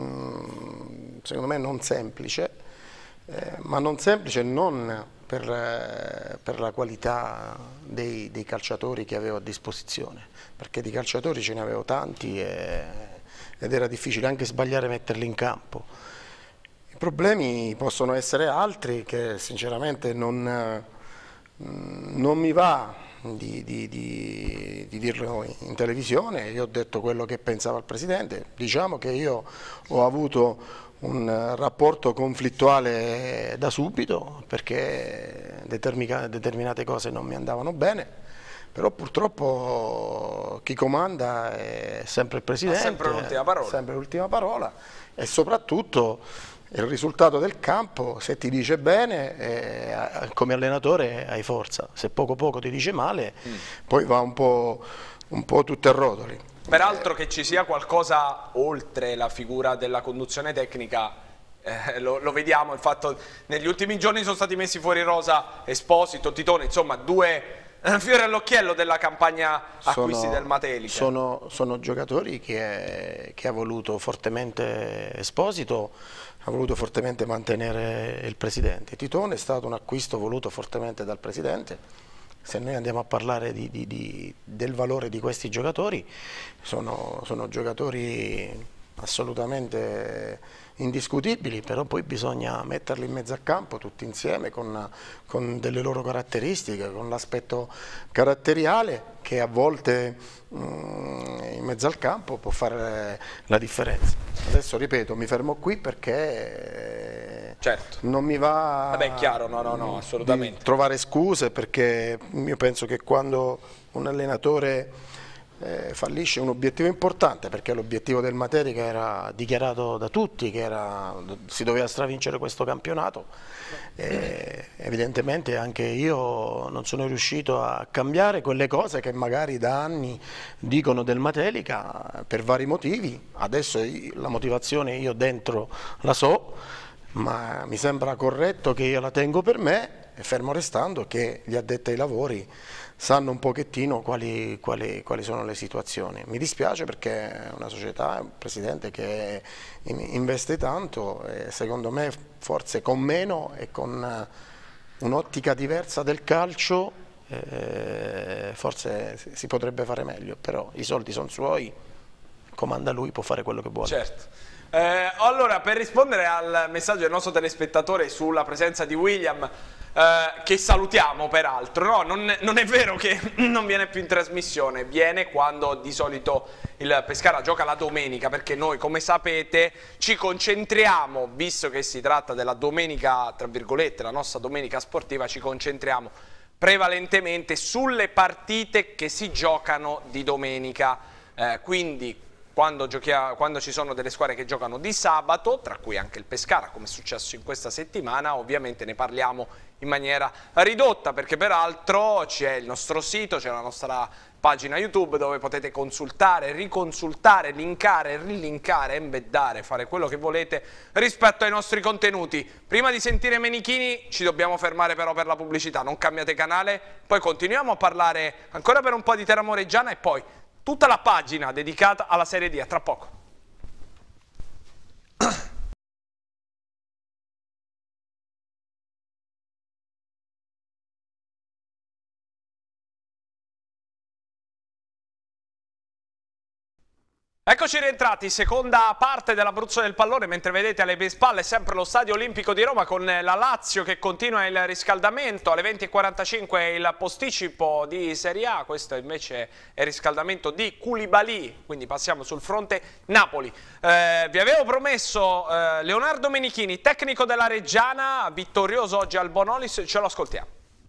D: mh, secondo me non semplice, eh, ma non semplice non per, eh, per la qualità dei, dei calciatori che avevo a disposizione, perché di calciatori ce ne avevo tanti e, ed era difficile anche sbagliare a metterli in campo. I problemi possono essere altri che sinceramente non, non mi va di, di, di, di dirlo in televisione. Io ho detto quello che pensava il Presidente, diciamo che io ho avuto un rapporto conflittuale da subito perché determinate cose non mi andavano bene, però purtroppo chi comanda è sempre il Presidente,
A: ha sempre l'ultima parola.
D: sempre l'ultima parola e soprattutto il risultato del campo, se ti dice bene eh, come allenatore hai forza, se poco poco ti dice male mm. poi va un po', un po' tutto a rotoli.
A: Peraltro che ci sia qualcosa oltre la figura della conduzione tecnica, eh, lo, lo vediamo, il fatto negli ultimi giorni sono stati messi fuori rosa Esposito, Titone, insomma due eh, fiori all'occhiello della campagna acquisti
D: sono,
A: del Matelica.
D: Sono, sono giocatori che, che ha voluto fortemente Esposito, ha voluto fortemente mantenere il Presidente. Titone è stato un acquisto voluto fortemente dal Presidente. Se noi andiamo a parlare di, di, di, del valore di questi giocatori, sono, sono giocatori assolutamente indiscutibili, però poi bisogna metterli in mezzo al campo tutti insieme con, con delle loro caratteristiche, con l'aspetto caratteriale che a volte mh, in mezzo al campo può fare la differenza. Adesso ripeto, mi fermo qui perché
A: certo.
D: non mi va
A: Vabbè, è chiaro, no, no, no, assolutamente.
D: di trovare scuse, perché io penso che quando un allenatore Eh, fallisce un obiettivo importante, perché l'obiettivo del Matelica era dichiarato da tutti che era, si doveva stravincere questo campionato, eh, evidentemente anche io non sono riuscito a cambiare quelle cose che magari da anni dicono del Matelica per vari motivi. Adesso la motivazione io dentro la so, ma mi sembra corretto che io la tengo per me, fermo restando che gli addetti ai lavori sanno un pochettino quali, quali, quali sono le situazioni. Mi dispiace perché è una società, è un presidente che investe tanto e secondo me forse con meno e con un'ottica diversa del calcio eh, forse si potrebbe fare meglio, però i soldi sono suoi, comanda lui, può fare quello che vuole.
A: Certo. Eh, allora, per rispondere al messaggio del nostro telespettatore sulla presenza di William, eh, che salutiamo peraltro, no, non, non è vero che non viene più in trasmissione, viene quando di solito il Pescara gioca la domenica, perché noi, come sapete, ci concentriamo, visto che si tratta della domenica, tra virgolette, la nostra domenica sportiva, ci concentriamo prevalentemente sulle partite che si giocano di domenica, eh, quindi Quando, giochia, quando ci sono delle squadre che giocano di sabato, tra cui anche il Pescara, come è successo in questa settimana, ovviamente ne parliamo in maniera ridotta, perché peraltro c'è il nostro sito, c'è la nostra pagina YouTube dove potete consultare, riconsultare, linkare, rilinkare, embeddare, fare quello che volete rispetto ai nostri contenuti. Prima di sentire Menichini ci dobbiamo fermare però per la pubblicità, non cambiate canale, poi continuiamo a parlare ancora per un po' di Teramo Reggiana e poi tutta la pagina dedicata alla Serie D, a tra poco. Eccoci rientrati, seconda parte dell'Abruzzo del pallone, mentre vedete alle mie spalle sempre lo Stadio Olimpico di Roma con la Lazio che continua il riscaldamento, alle venti e quarantacinque il posticipo di Serie A, questo invece è il riscaldamento di Koulibaly, quindi passiamo sul fronte Napoli. Eh, vi avevo promesso eh, Leonardo Menichini, tecnico della Reggiana, vittorioso oggi al Bonolis, ce lo ascoltiamo.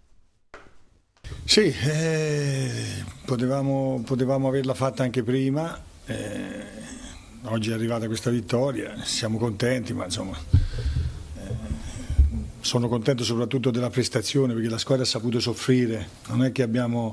F: Sì, eh, potevamo, potevamo averla fatta anche prima. Eh, oggi è arrivata questa vittoria, siamo contenti, ma insomma eh, sono contento soprattutto della prestazione, perché la squadra ha saputo soffrire, non è che abbiamo,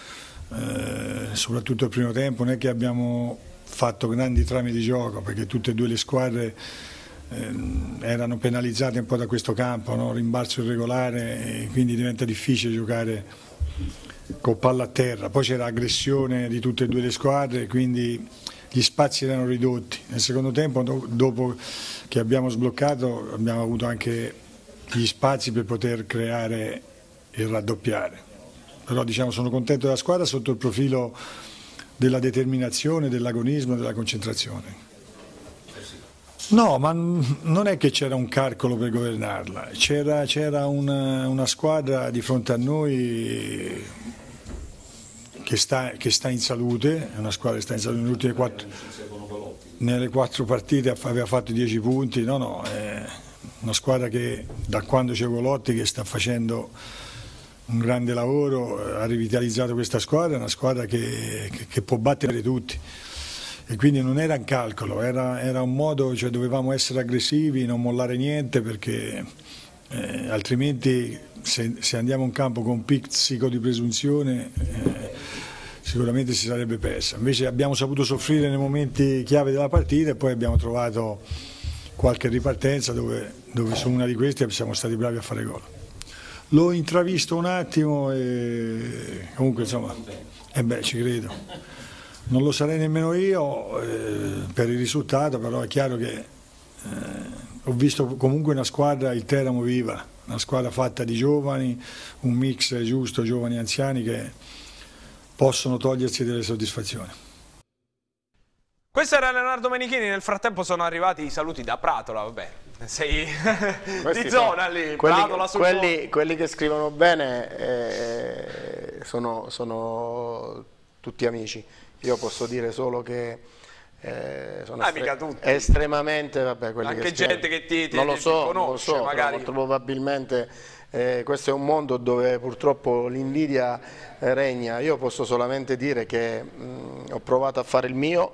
F: eh, soprattutto il primo tempo, non è che abbiamo fatto grandi trame di gioco, perché tutte e due le squadre eh, erano penalizzate un po' da questo campo, no? Rimbalzo irregolare, e quindi diventa difficile giocare con palla a terra. Poi c'era aggressione di tutte e due le squadre, quindi gli spazi erano ridotti. Nel secondo tempo, dopo che abbiamo sbloccato, abbiamo avuto anche gli spazi per poter creare e raddoppiare. Però diciamo, sono contento della squadra sotto il profilo della determinazione, dell'agonismo e della concentrazione. No, ma non è che c'era un calcolo per governarla, c'era una, una squadra di fronte a noi che sta, che sta in salute, è una squadra che sta in salute nelle ultime quattro, nelle quattro partite aveva fatto dieci punti, no no, è una squadra che da quando c'è Golotti che sta facendo un grande lavoro, ha rivitalizzato questa squadra, è una squadra che, che, che può battere tutti. E quindi non era un calcolo, era, era un modo, cioè dovevamo essere aggressivi, non mollare niente, perché eh, altrimenti se, se andiamo in campo con pizzico di presunzione eh, sicuramente si sarebbe persa. Invece abbiamo saputo soffrire nei momenti chiave della partita e poi abbiamo trovato qualche ripartenza dove, dove su una di queste siamo stati bravi a fare gol. L'ho intravisto un attimo e comunque insomma, eh beh, ci credo. Non lo sarei nemmeno io eh, per il risultato, però è chiaro che eh, ho visto comunque una squadra, il Teramo viva, una squadra fatta di giovani, un mix giusto, giovani e anziani che possono togliersi delle soddisfazioni.
A: Questo era Leonardo Menichini, nel frattempo sono arrivati i saluti da Pratola, vabbè, sei di zona lì,
D: quelli,
A: Pratola sul
D: quelli, quelli che scrivono bene eh, sono, sono tutti amici. Io posso dire solo che eh, sono
A: ah,
D: estre estremamente, vabbè, quelli
A: anche
D: che
A: gente che ti, ti,
D: non lo
A: ti
D: so,
A: conosce,
D: non lo so,
A: magari.
D: molto probabilmente eh, questo è un mondo dove purtroppo l'invidia eh, regna. Io posso solamente dire che mh, ho provato a fare il mio,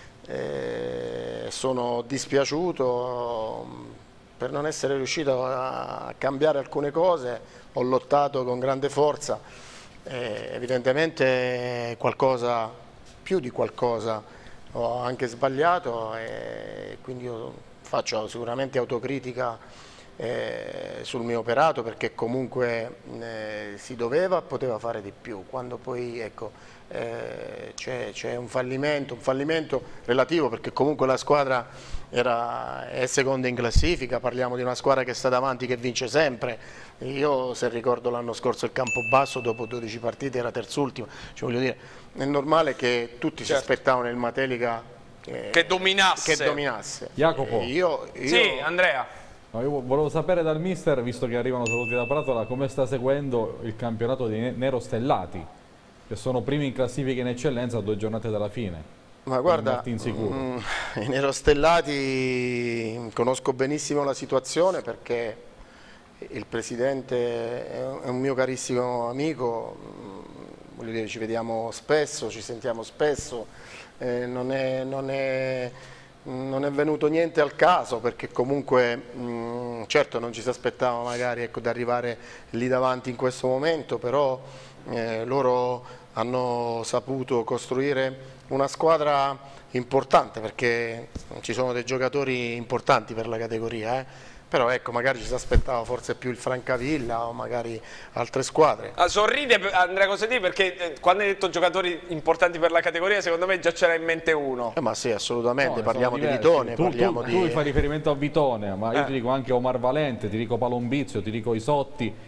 D: eh, sono dispiaciuto per non essere riuscito a cambiare alcune cose, ho lottato con grande forza, eh, evidentemente qualcosa, più di qualcosa ho anche sbagliato e quindi io faccio sicuramente autocritica eh, sul mio operato, perché comunque eh, si doveva, poteva fare di più. Quando poi ecco, eh, c'è un fallimento, un fallimento relativo, perché comunque la squadra era, è seconda in classifica, parliamo di una squadra che sta davanti, che vince sempre. Io, se ricordo l'anno scorso il Campobasso dopo dodici partite era terzultimo, cioè, voglio dire, è normale che tutti certo. si aspettavano il Matelica che,
A: che dominasse.
D: Che dominasse.
B: Jacopo.
D: Io, io...
A: Sì, Andrea.
B: No, io volevo sapere dal mister, visto che arrivano saluti da Pratola, come sta seguendo il campionato dei Nerostellati, che sono primi in classifica in eccellenza a due giornate dalla fine.
D: Ma guarda, mm, i Nerostellati conosco benissimo la situazione, perché il presidente è un mio carissimo amico, voglio dire, ci vediamo spesso, ci sentiamo spesso, eh, non, è, non, è, non è venuto niente al caso, perché comunque mh, certo non ci si aspettava magari ecco, di arrivare lì davanti in questo momento, però eh, loro hanno saputo costruire una squadra importante, perché ci sono dei giocatori importanti per la categoria, eh. Però ecco, magari ci si aspettava forse più il Francavilla o magari altre squadre.
A: Ah, sorride Andrea Cosetti, perché eh, quando hai detto giocatori importanti per la categoria, secondo me già c'era in mente uno.
D: Eh, ma sì, assolutamente,
B: no,
D: parliamo di Vitone.
B: Tu,
D: parliamo
B: tu,
D: di...
B: tu fai riferimento a Vitone, ma io
A: eh.
B: ti dico anche Omar Valente, ti dico Palombizio, ti dico Isotti,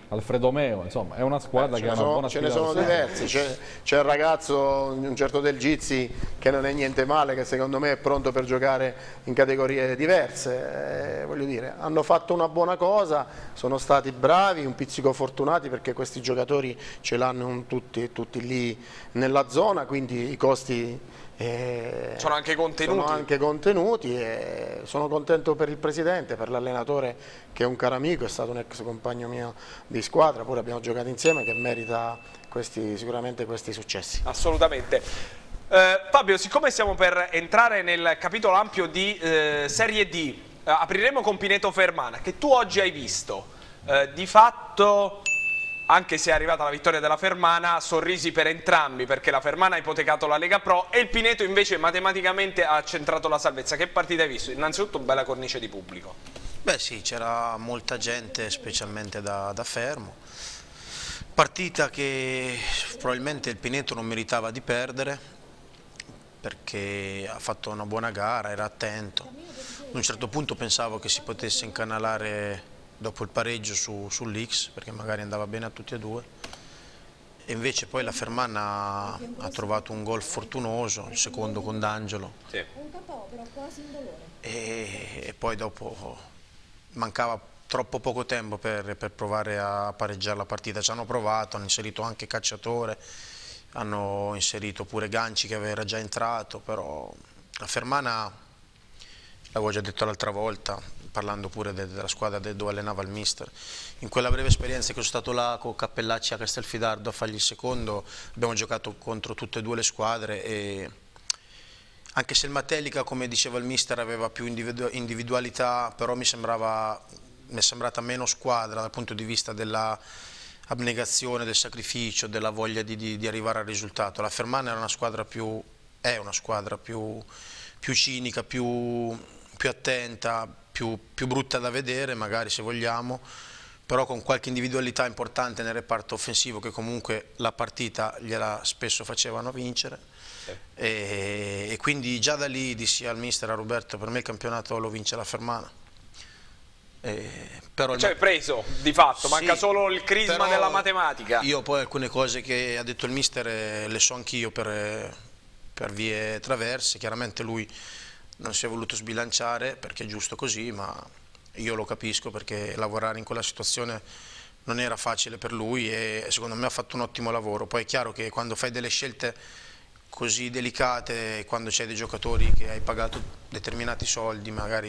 B: Alfredo Meo, insomma è una squadra
D: eh,
B: che ha una
D: sono,
B: buona
D: ce ne
B: sfida.
D: sono diversi, c'è il ragazzo, un certo Del Gizzi, che non è niente male, che secondo me è pronto per giocare in categorie diverse, eh, voglio dire, hanno fatto una buona cosa, sono stati bravi, un pizzico fortunati perché questi giocatori ce l'hanno tutti, tutti lì nella zona, quindi i costi Eh,
A: sono anche contenuti.
D: Sono anche contenuti e sono contento per il presidente, per l'allenatore che è un caro amico, è stato un ex compagno mio di squadra, pure abbiamo giocato insieme, che merita questi, sicuramente questi successi.
A: Assolutamente. Eh, Fabio, siccome stiamo per entrare nel capitolo ampio di eh, Serie D, eh, apriremo con Pineto Fermana, che tu oggi hai visto. Eh, di fatto, anche se è arrivata la vittoria della Fermana, sorrisi per entrambi, perché la Fermana ha ipotecato la Lega Pro e il Pineto invece matematicamente ha centrato la salvezza. Che partita hai visto? Innanzitutto bella cornice di pubblico.
C: Beh sì, c'era molta gente, specialmente da, da Fermo. Partita che probabilmente il Pineto non meritava di perdere, perché ha fatto una buona gara, era attento. Ad un certo punto pensavo che si potesse incanalare dopo il pareggio su, sull'X, perché magari andava bene a tutti e due, e invece poi la Fermana ha trovato un gol fortunoso, il secondo con D'Angelo, sì. e, e poi dopo mancava troppo poco tempo per, per provare a pareggiare la partita. Ci hanno provato, hanno inserito anche Cacciatore, hanno inserito pure Ganci che era già entrato, però la Fermana, l'avevo già detto l'altra volta, parlando pure de, della squadra de, dove allenava il mister, in quella breve esperienza che sono stato là con Cappellacci a Castelfidardo a fargli il secondo, abbiamo giocato contro tutte e due le squadre e anche se il Matelica, come diceva il mister, aveva più individu individualità, però mi sembrava, mi è sembrata meno squadra dal punto di vista della abnegazione, del sacrificio, della voglia di, di, di arrivare al risultato. La Fermana era una squadra più, è una squadra più, più cinica, più, più attenta, Più, più brutta da vedere magari se vogliamo, però con qualche individualità importante nel reparto offensivo che comunque la partita gliela spesso facevano vincere, sì. e, e quindi già da lì dissi al mister, a Roberto, per me il campionato lo vince la Fermana. E, però
A: cioè preso di fatto, manca sì, solo il crisma della matematica.
C: Io poi alcune cose che ha detto il mister le so anch'io per, per vie traverse, chiaramente lui non si è voluto sbilanciare perché è giusto così, ma io lo capisco perché lavorare in quella situazione non era facile per lui e secondo me ha fatto un ottimo lavoro. Poi è chiaro che quando fai delle scelte così delicate, quando c'hai dei giocatori che hai pagato determinati soldi, magari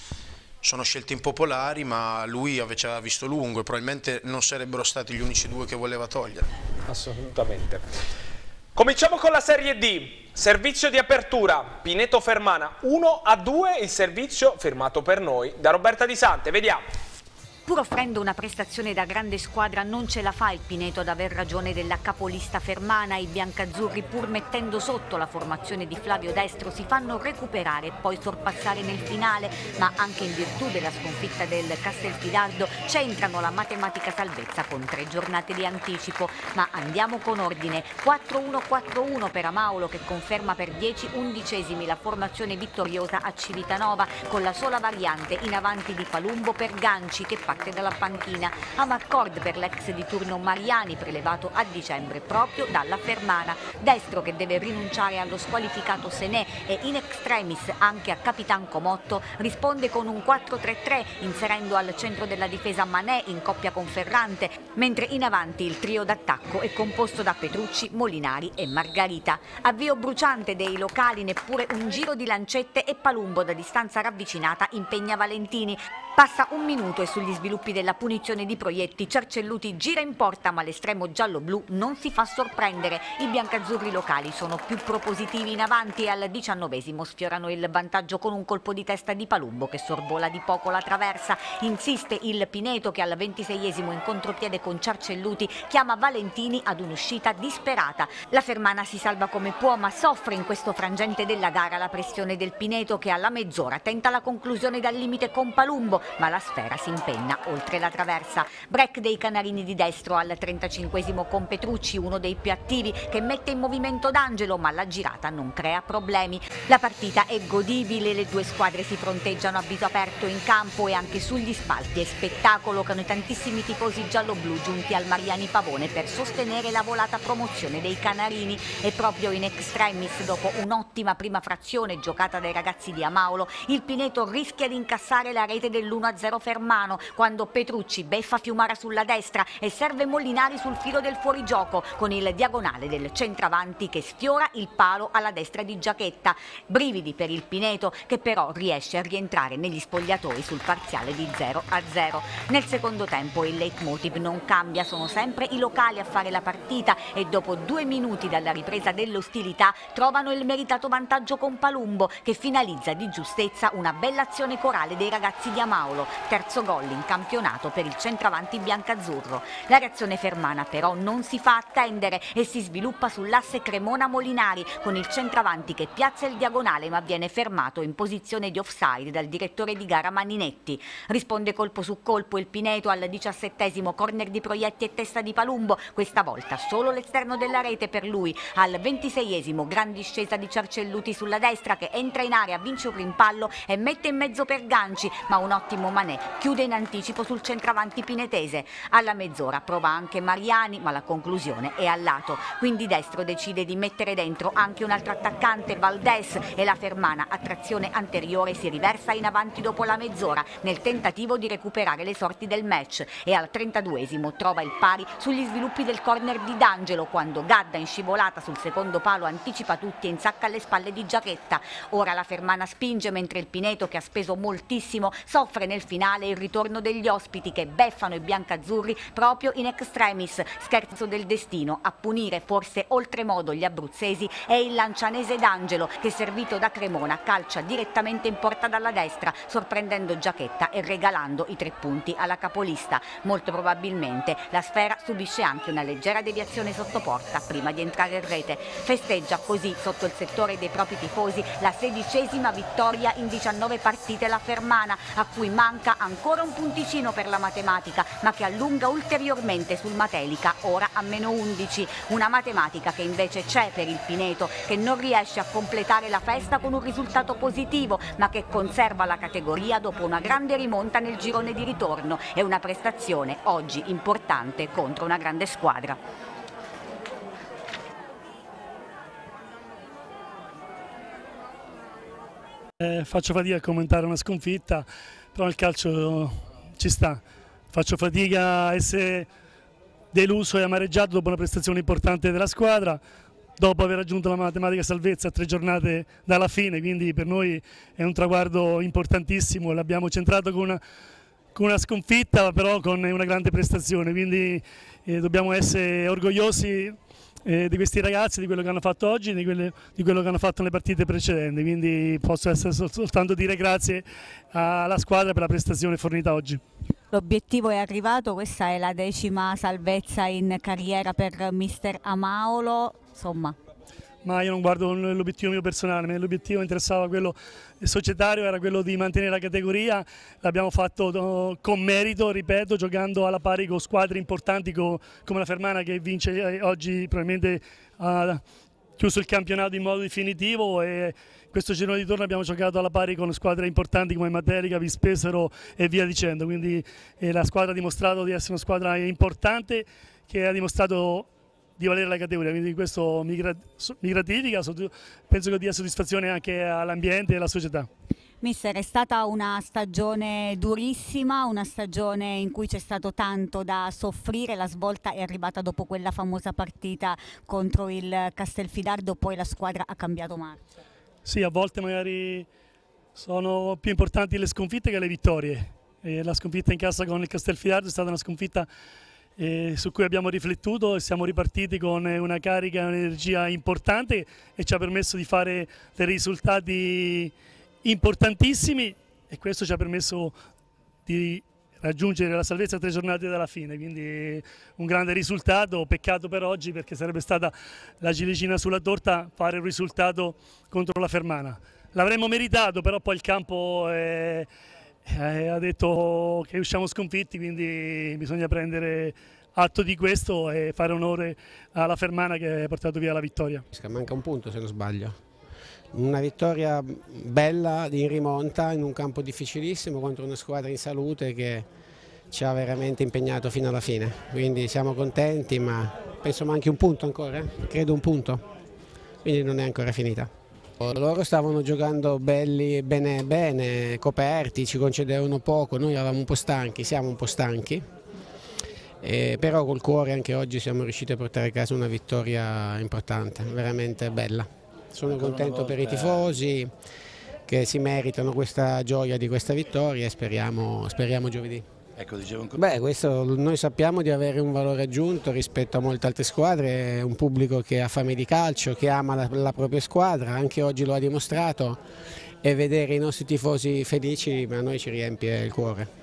C: sono scelte impopolari, ma lui ci aveva visto lungo e probabilmente non sarebbero stati gli unici due che voleva togliere.
A: Assolutamente. Cominciamo con la Serie D. Servizio di apertura, Pineto Fermana uno a due, il servizio firmato per noi da Roberta Di Sante. Vediamo.
G: Pur offrendo una prestazione da grande squadra non ce la fa il Pineto ad aver ragione della capolista Fermana. I biancazzurri, pur mettendo sotto la formazione di Flavio Destro, si fanno recuperare e poi sorpassare nel finale, ma anche in virtù della sconfitta del Castelfidardo centrano la matematica salvezza con tre giornate di anticipo. Ma andiamo con ordine. quattro uno quattro uno per Amaulo, che conferma per dieci undicesimi la formazione vittoriosa a Civitanova, con la sola variante in avanti di Palumbo per Ganci, che parte dalla panchina. A Marcord per l'ex di turno Mariani, prelevato a dicembre proprio dalla Fermana. Destro, che deve rinunciare allo squalificato Senè, e in extremis anche a Capitan Comotto, risponde con un quattro tre tre, inserendo al centro della difesa Manè in coppia con Ferrante, mentre in avanti il trio d'attacco è composto da Petrucci, Molinari e Margarita. Avvio bruciante dei locali, neppure un giro di lancette e Palumbo da distanza ravvicinata impegna Valentini. Passa un minuto e sugli sviluppi della punizione di Proietti Cercelluti gira in porta, ma l'estremo giallo-blu non si fa sorprendere. I biancazzurri locali sono più propositivi in avanti e al diciannovesimo sfiorano il vantaggio con un colpo di testa di Palumbo che sorvola di poco la traversa. Insiste il Pineto, che al ventiseiesimo in contropiede con Cercelluti chiama Valentini ad un'uscita disperata. La Fermana si salva come può, ma soffre in questo frangente della gara la pressione del Pineto, che alla mezz'ora tenta la conclusione dal limite con Palumbo, ma la sfera si impenna Messina oltre la traversa. Break dei canarini di Destro al trentacinquesimo con Petrucci, uno dei più attivi, che mette in movimento D'Angelo, ma la girata non crea problemi. La partita è godibile, le due squadre si fronteggiano a viso aperto in campo e anche sugli spalti. È spettacolo con i tantissimi tifosi giallo-blu giunti al Mariani Pavone per sostenere la volata promozione dei canarini. E proprio in extremis, dopo un'ottima prima frazione giocata dai ragazzi di Amaulo, il Pineto rischia di incassare la rete dell'uno a zero fermano quando Petrucci beffa Fiumara sulla destra e serve Molinari sul filo del fuorigioco con il diagonale del centravanti che sfiora il palo alla destra di Giachetta. Brividi per il Pineto, che però riesce a rientrare negli spogliatoi sul parziale di zero a zero. Nel secondo tempo il leitmotiv non cambia, sono sempre i locali a fare la partita e dopo due minuti dalla ripresa dell'ostilità trovano il meritato vantaggio con Palumbo, che finalizza di giustezza una bella azione corale dei ragazzi di Amaulo, terzo gol in campionato per il centravanti biancazzurro. La reazione fermana però non si fa attendere e si sviluppa sull'asse Cremona-Molinari con il centravanti che piazza il diagonale ma viene fermato in posizione di offside dal direttore di gara Maninetti. Risponde colpo su colpo il Pineto al diciassettesimo, corner di Proietti e testa di Palumbo, questa volta solo l'esterno della rete per lui. Al ventiseiesimo gran discesa di Ciarcelluti sulla destra che entra in area, vince un rimpallo e mette in mezzo per Ganci, ma un ottimo Manè chiude in anticipo sul centravanti pinetese. Alla mezz'ora prova anche Mariani, ma la conclusione è al lato, quindi Destro decide di mettere dentro anche un altro attaccante, Valdés, e la Fermana a trazione anteriore si riversa in avanti dopo la mezz'ora nel tentativo di recuperare le sorti del match e al trentaduesimo trova il pari sugli sviluppi del corner di D'Angelo quando Gadda in scivolata sul secondo palo anticipa tutti e insacca alle spalle di Giachetta. Ora la Fermana spinge mentre il Pineto, che ha speso moltissimo, soffre nel finale il ritorno degli ospiti che beffano i biancazzurri proprio in extremis. Scherzo del destino, a punire forse oltremodo gli abruzzesi è il lancianese D'Angelo che, servito da Cremona, calcia direttamente in porta dalla destra sorprendendo Giachetta e regalando i tre punti alla capolista. Molto probabilmente la sfera subisce anche una leggera deviazione sotto porta prima di entrare in rete. Festeggia così sotto il settore dei propri tifosi la sedicesima vittoria in diciannove partite la Fermana, a cui manca ancora un punticino per la matematica, ma che allunga ulteriormente sul Matelica, ora a meno undici. Una matematica che invece c'è per il Pineto, che non riesce a completare la festa con un risultato positivo, ma che conserva la categoria dopo una grande rimonta nel girone di ritorno e una prestazione oggi importante contro una grande squadra.
H: Eh, faccio fatica a commentare una sconfitta, però il calcio ci sta. Faccio fatica a essere deluso e amareggiato dopo una prestazione importante della squadra, dopo aver raggiunto la matematica salvezza a tre giornate dalla fine, quindi per noi è un traguardo importantissimo. L'abbiamo centrato con una, con una sconfitta, però con una grande prestazione, quindi eh, dobbiamo essere orgogliosi Eh, di questi ragazzi, di quello che hanno fatto oggi, di, quelle, di quello che hanno fatto nelle partite precedenti, quindi posso essere sol soltanto dire grazie alla squadra per la prestazione fornita oggi.
G: L'obiettivo è arrivato, questa è la decima salvezza in carriera per mister Amaulo, insomma.
H: Ma io non guardo l'obiettivo mio personale, l'obiettivo interessava quello societario, era quello di mantenere la categoria, l'abbiamo fatto con merito, ripeto, giocando alla pari con squadre importanti come la Fermana, che vince oggi, probabilmente ha chiuso il campionato in modo definitivo, e questo girone di ritorno abbiamo giocato alla pari con squadre importanti come Matelica, Vispesaro e via dicendo, quindi eh, la squadra ha dimostrato di essere una squadra importante che ha dimostrato di valere la categoria, quindi questo mi gratifica, penso che dia soddisfazione anche all'ambiente e alla società.
G: Mister, è stata una stagione durissima, una stagione in cui c'è stato tanto da soffrire, la svolta è arrivata dopo quella famosa partita contro il Castelfidardo, poi la squadra ha cambiato marcia.
H: Sì, a volte magari sono più importanti le sconfitte che le vittorie, e la sconfitta in casa con il Castelfidardo è stata una sconfitta Eh, su cui abbiamo riflettuto e siamo ripartiti con una carica, un'energia importante e ci ha permesso di fare dei risultati importantissimi, e questo ci ha permesso di raggiungere la salvezza a tre giornate dalla fine, quindi un grande risultato. Peccato per oggi, perché sarebbe stata la ciliegina sulla torta fare un risultato contro la Fermana. L'avremmo meritato, però poi il campo è eh, ha detto che usciamo sconfitti, quindi bisogna prendere atto di questo e fare onore alla Fermana che ha portato via la vittoria.
I: Manca un punto se non sbaglio. Una vittoria bella in rimonta in un campo difficilissimo contro una squadra in salute che ci ha veramente impegnato fino alla fine, quindi siamo contenti, ma penso manchi un punto ancora, eh? Credo un punto, quindi non è ancora finita. Loro stavano giocando belli, bene, bene, coperti, ci concedevano poco, noi eravamo un po' stanchi, siamo un po' stanchi, eh, però col cuore anche oggi siamo riusciti a portare a casa una vittoria importante, veramente bella. Sono contento per i tifosi che si meritano questa gioia di questa vittoria e speriamo, speriamo giovedì.
J: Ecco, dicevo ancora.
I: Beh, questo noi sappiamo di avere un valore aggiunto rispetto a molte altre squadre, è un pubblico che ha fame di calcio, che ama la, la propria squadra, anche oggi lo ha dimostrato, e vedere i nostri tifosi felici a noi ci riempie il cuore.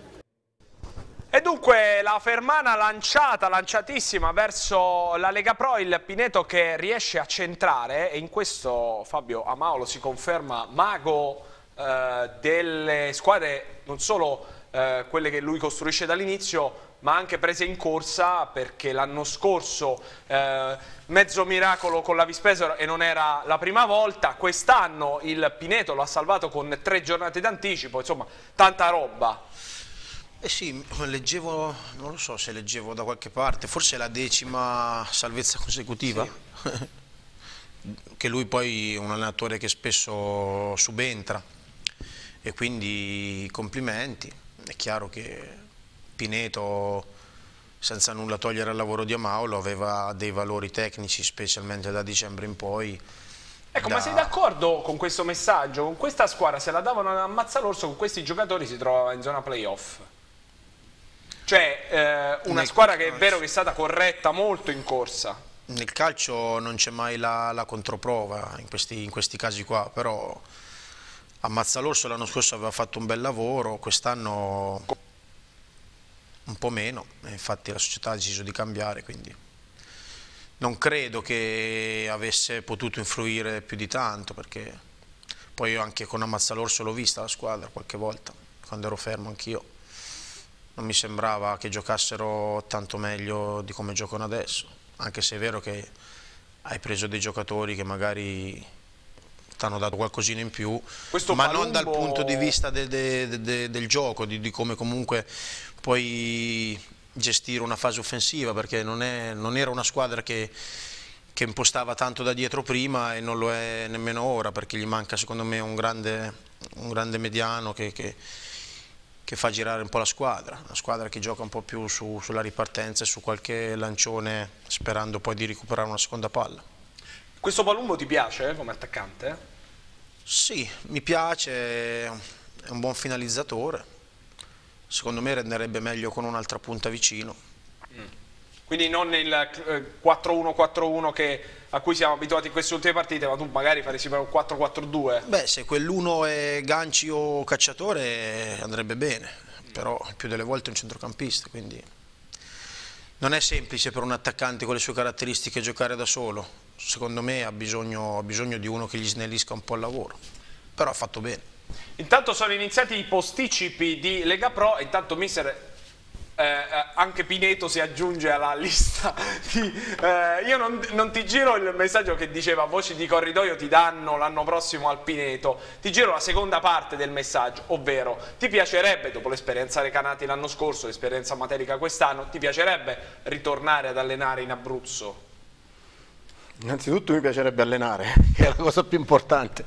A: E dunque la Fermana lanciata, lanciatissima verso la Lega Pro, il Pineto che riesce a centrare, e in questo Fabio Amaolo si conferma mago eh, delle squadre, non solo eh, quelle che lui costruisce dall'inizio, ma anche prese in corsa, perché l'anno scorso eh, mezzo miracolo con la Vispesaro e non era la prima volta, quest'anno il Pineto lo ha salvato con tre giornate d'anticipo, insomma tanta roba.
C: Eh sì, leggevo, non lo so se leggevo da qualche parte, forse è la decima salvezza consecutiva, sì. Che lui poi è un allenatore che spesso subentra e quindi complimenti. È chiaro che Pineto, senza nulla togliere al lavoro di Amaolo, aveva dei valori tecnici, specialmente da dicembre in poi.
A: Ecco,
C: da...
A: ma sei d'accordo con questo messaggio? Con questa squadra, se la davano a Mazzalorso, con questi giocatori si trovava in zona playoff? Cioè, eh, una squadra che è vero che è stata corretta molto in corsa.
C: Nel calcio non c'è mai la, la controprova in questi, in questi casi qua, però a Mazzalorso l'anno scorso aveva fatto un bel lavoro, quest'anno un po' meno, infatti la società ha deciso di cambiare, quindi non credo che avesse potuto influire più di tanto, perché poi io anche con Mazzalorso l'ho vista la squadra qualche volta, quando ero fermo anch'io. Non mi sembrava che giocassero tanto meglio di come giocano adesso, anche se è vero che hai preso dei giocatori che magari ti hanno dato qualcosina in più, Questo ma Palumbo... non dal punto di vista de, de, de, de, del gioco, di, di come comunque puoi gestire una fase offensiva, perché non, è, non era una squadra che, che impostava tanto da dietro prima e non lo è nemmeno ora, perché gli manca secondo me un grande, un grande mediano che... che che fa girare un po' la squadra, una squadra che gioca un po' più su, sulla ripartenza e su qualche lancione, sperando poi di recuperare una seconda palla.
A: Questo Palumbo ti piace eh, come attaccante?
C: Sì, mi piace, è un buon finalizzatore, secondo me renderebbe meglio con un'altra punta vicino.
A: Mm. Quindi non il quattro uno quattro uno che, a cui siamo abituati in queste ultime partite, ma tu magari faresti per un quattro quattro due?
C: Beh, se quell'uno è Ganci o Cacciatore andrebbe bene, però il più delle volte è un centrocampista, quindi non è semplice per un attaccante con le sue caratteristiche giocare da solo. Secondo me ha bisogno, ha bisogno di uno che gli snellisca un po' il lavoro, però ha fatto bene.
A: Intanto sono iniziati i posticipi di Lega Pro e intanto mister... Eh, anche Pineto si aggiunge alla lista di, eh, io non, non ti giro il messaggio che diceva voci di corridoio ti danno l'anno prossimo al Pineto, ti giro la seconda parte del messaggio, ovvero ti piacerebbe, dopo l'esperienza Recanati l'anno scorso, l'esperienza Materica quest'anno, ti piacerebbe ritornare ad allenare in Abruzzo?
D: Innanzitutto mi piacerebbe allenare, che è la cosa più importante,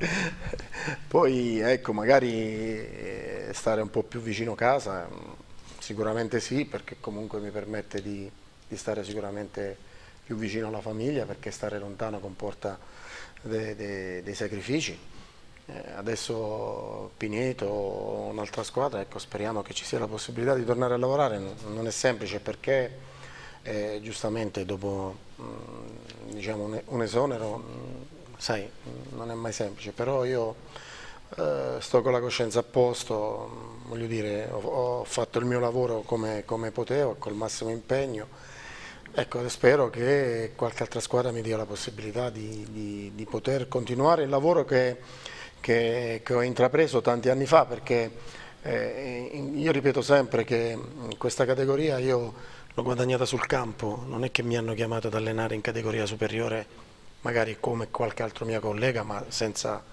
D: poi ecco magari stare un po' più vicino casa. Sicuramente sì, perché comunque mi permette di, di stare sicuramente più vicino alla famiglia, perché stare lontano comporta de, de, dei sacrifici. Eh, adesso Pineto o un'altra squadra, ecco, speriamo che ci sia la possibilità di tornare a lavorare. Non, non è semplice perché eh, giustamente dopo mh, diciamo un, un esonero, mh, sai, non è mai semplice, però io... Uh, sto con la coscienza a posto, voglio dire, ho, ho fatto il mio lavoro come, come potevo, col massimo impegno, ecco, spero che qualche altra squadra mi dia la possibilità di, di, di poter continuare il lavoro che, che, che ho intrapreso tanti anni fa, perché Eh, io ripeto sempre che questa categoria io l'ho guadagnata sul campo, non è che mi hanno chiamato ad allenare in categoria superiore, magari come qualche altro mio collega, ma senza,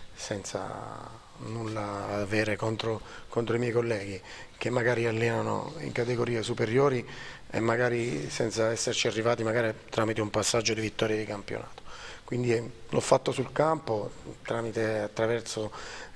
D: senza nulla avere contro, contro i miei colleghi che magari allenano in categorie superiori e magari senza esserci arrivati magari tramite un passaggio di vittoria di campionato. Quindi eh, l'ho fatto sul campo tramite, attraverso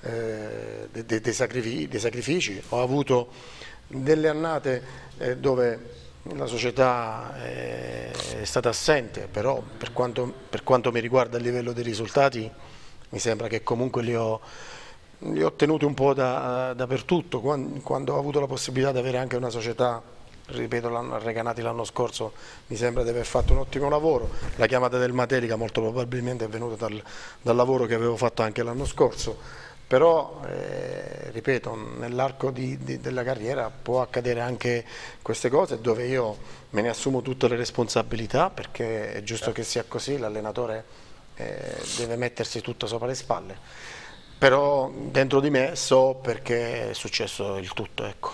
D: eh, dei, dei, dei, sacrifici, dei sacrifici, ho avuto delle annate eh, dove la società è stata assente, però per quanto, per quanto mi riguarda a livello dei risultati mi sembra che comunque li ho, li ho ottenuti un po' da, dappertutto. Quando, quando ho avuto la possibilità di avere anche una società, ripeto, l'anno Recanati l'anno scorso mi sembra di aver fatto un ottimo lavoro, la chiamata del Matelica molto probabilmente è venuta dal, dal lavoro che avevo fatto anche l'anno scorso. Però, eh, ripeto, nell'arco della carriera può accadere anche queste cose dove io me ne assumo tutte le responsabilità, perché è giusto che sia così, l'allenatore eh, deve mettersi tutto sopra le spalle. Però dentro di me so perché è successo il tutto. Ecco.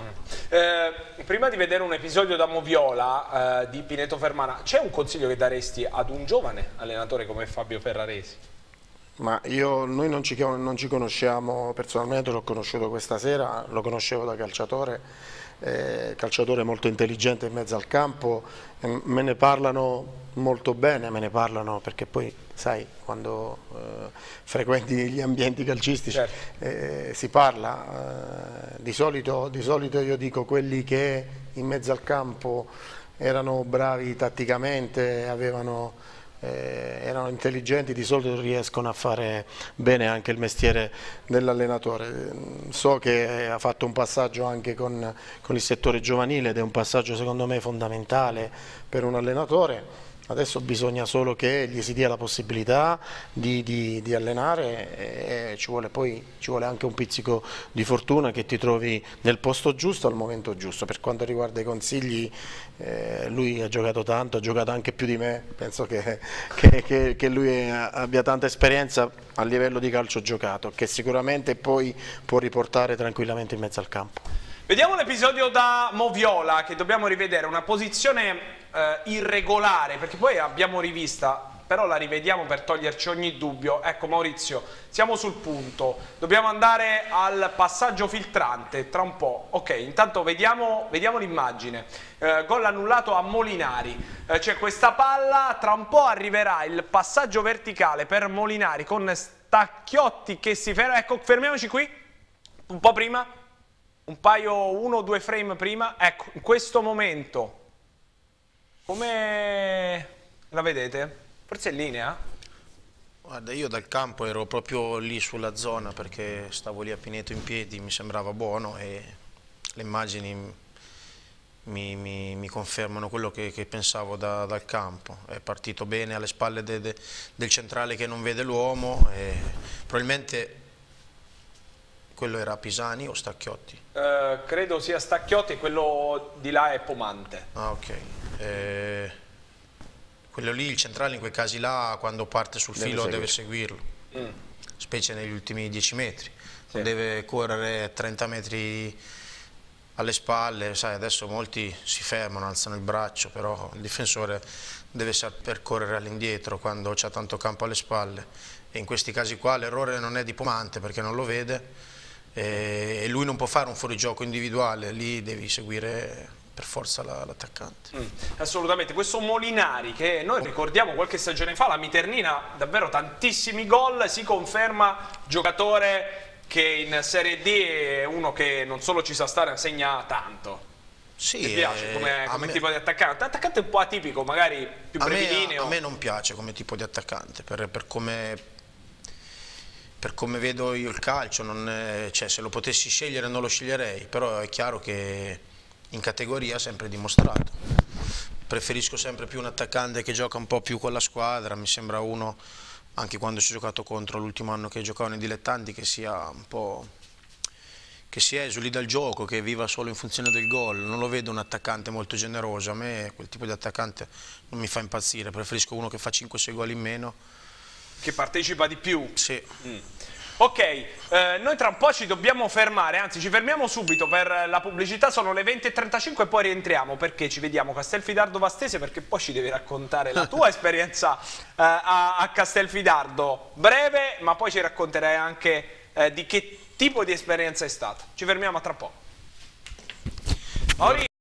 A: Eh, prima di vedere un episodio da Moviola eh, di Pineto Fermana, c'è un consiglio che daresti ad un giovane allenatore come Fabio Ferraresi?
D: Ma io, noi non ci, non ci conosciamo personalmente, l'ho conosciuto questa sera, lo conoscevo da calciatore, eh, calciatore molto intelligente in mezzo al campo, eh, me ne parlano molto bene, me ne parlano perché poi sai, quando eh, frequenti gli ambienti calcistici certo. eh, si parla, eh, di, solito, di solito io dico quelli che in mezzo al campo erano bravi tatticamente, avevano... Eh, erano intelligenti, di solito riescono a fare bene anche il mestiere dell'allenatore. So che ha fatto un passaggio anche con, con il settore giovanile ed è un passaggio secondo me fondamentale per un allenatore. Adesso bisogna solo che gli si dia la possibilità di, di, di allenare e ci vuole poi ci vuole anche un pizzico di fortuna che ti trovi nel posto giusto al momento giusto. Per quanto riguarda i consigli, eh, lui ha giocato tanto, ha giocato anche più di me, penso che, che, che, che lui abbia tanta esperienza a livello di calcio giocato, che sicuramente poi può riportare tranquillamente in mezzo al campo.
A: Vediamo l'episodio da Moviola che dobbiamo rivedere, una posizione eh, irregolare, perché poi abbiamo rivista, però la rivediamo per toglierci ogni dubbio. Ecco Maurizio, siamo sul punto, dobbiamo andare al passaggio filtrante tra un po'. Ok, intanto vediamo, vediamo l'immagine, eh, gol annullato a Molinari, eh, c'è questa palla, tra un po' arriverà il passaggio verticale per Molinari con Stacchiotti che si ferma, ecco fermiamoci qui, un po' prima. Un paio, uno o due frame prima, ecco, in questo momento, come la vedete? Forse è in linea?
C: Guarda, io dal campo ero proprio lì sulla zona perché stavo lì a Pineto in piedi, mi sembrava buono e le immagini mi, mi, mi confermano quello che, che pensavo da, dal campo. È partito bene alle spalle de, de, del centrale che non vede l'uomo e probabilmente... Quello era Pisani o Stacchiotti?
A: Uh, credo sia Stacchiotti e quello di là è Pomante.
C: Ah, ok. Eh, quello lì, il centrale in quei casi là, quando parte sul deve filo seguire. Deve seguirlo, mm. specie negli ultimi dieci metri. Sì. Non deve correre trenta metri alle spalle, sai, adesso molti si fermano, alzano il braccio, però il difensore deve saper correre all'indietro quando c'è tanto campo alle spalle. E in questi casi qua l'errore non è di Pomante perché non lo vede, e lui non può fare un fuorigioco individuale, lì devi seguire per forza l'attaccante.
A: Mm, assolutamente, questo Molinari che noi ricordiamo qualche stagione fa, la Miternina, davvero tantissimi gol, si conferma giocatore che in Serie D è uno che non solo ci sa stare, ma segna tanto.
C: Sì,
A: ti piace come, come me, tipo di attaccante? Attaccante un po' atipico, magari più brevilineo.
C: A me, a me non piace come tipo di attaccante, per, per come... Per come vedo io il calcio, non è, cioè, se lo potessi scegliere non lo sceglierei, però è chiaro che in categoria ha sempre dimostrato. Preferisco sempre più un attaccante che gioca un po' più con la squadra, mi sembra uno, anche quando ci ho giocato contro l'ultimo anno che giocavo nei dilettanti, che sia un po'... che si esuli dal gioco, che viva solo in funzione del gol. Non lo vedo un attaccante molto generoso, a me quel tipo di attaccante non mi fa impazzire, preferisco uno che fa cinque sei gol in meno.
A: Che partecipa di più?
C: Sì.
A: Mm. Ok, eh, noi tra un po' ci dobbiamo fermare, anzi ci fermiamo subito per la pubblicità, sono le venti e trentacinque e poi rientriamo perché ci vediamo Castelfidardo Vastese, perché poi ci devi raccontare la tua esperienza eh, a, a Castelfidardo, breve, ma poi ci racconterai anche eh, di che tipo di esperienza è stata. Ci fermiamo a tra poco. Ori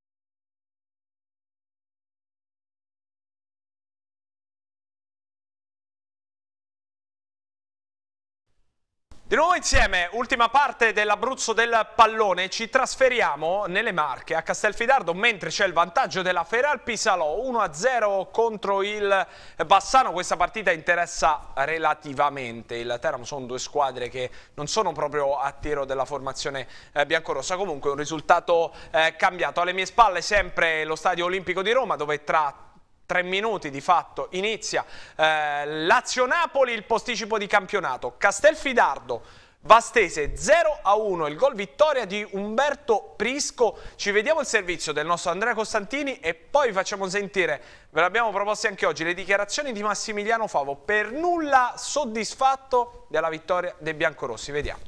A: Di nuovo insieme, ultima parte dell'Abruzzo del pallone, ci trasferiamo nelle Marche a Castelfidardo mentre c'è il vantaggio della Feralpi Salò, uno a zero contro il Bassano. Questa partita interessa relativamente il Teramo, sono due squadre che non sono proprio a tiro della formazione eh, biancorossa, comunque un risultato eh, cambiato. Alle mie spalle sempre lo Stadio Olimpico di Roma dove tra tre minuti di fatto inizia eh, Lazio-Napoli, il posticipo di campionato. Castelfidardo Vastese zero a uno, il gol vittoria di Umberto Prisco. Ci vediamo il servizio del nostro Andrea Costantini e poi vi facciamo sentire, ve l'abbiamo proposto anche oggi, le dichiarazioni di Massimiliano Favo, per nulla soddisfatto della vittoria dei biancorossi. Vediamo.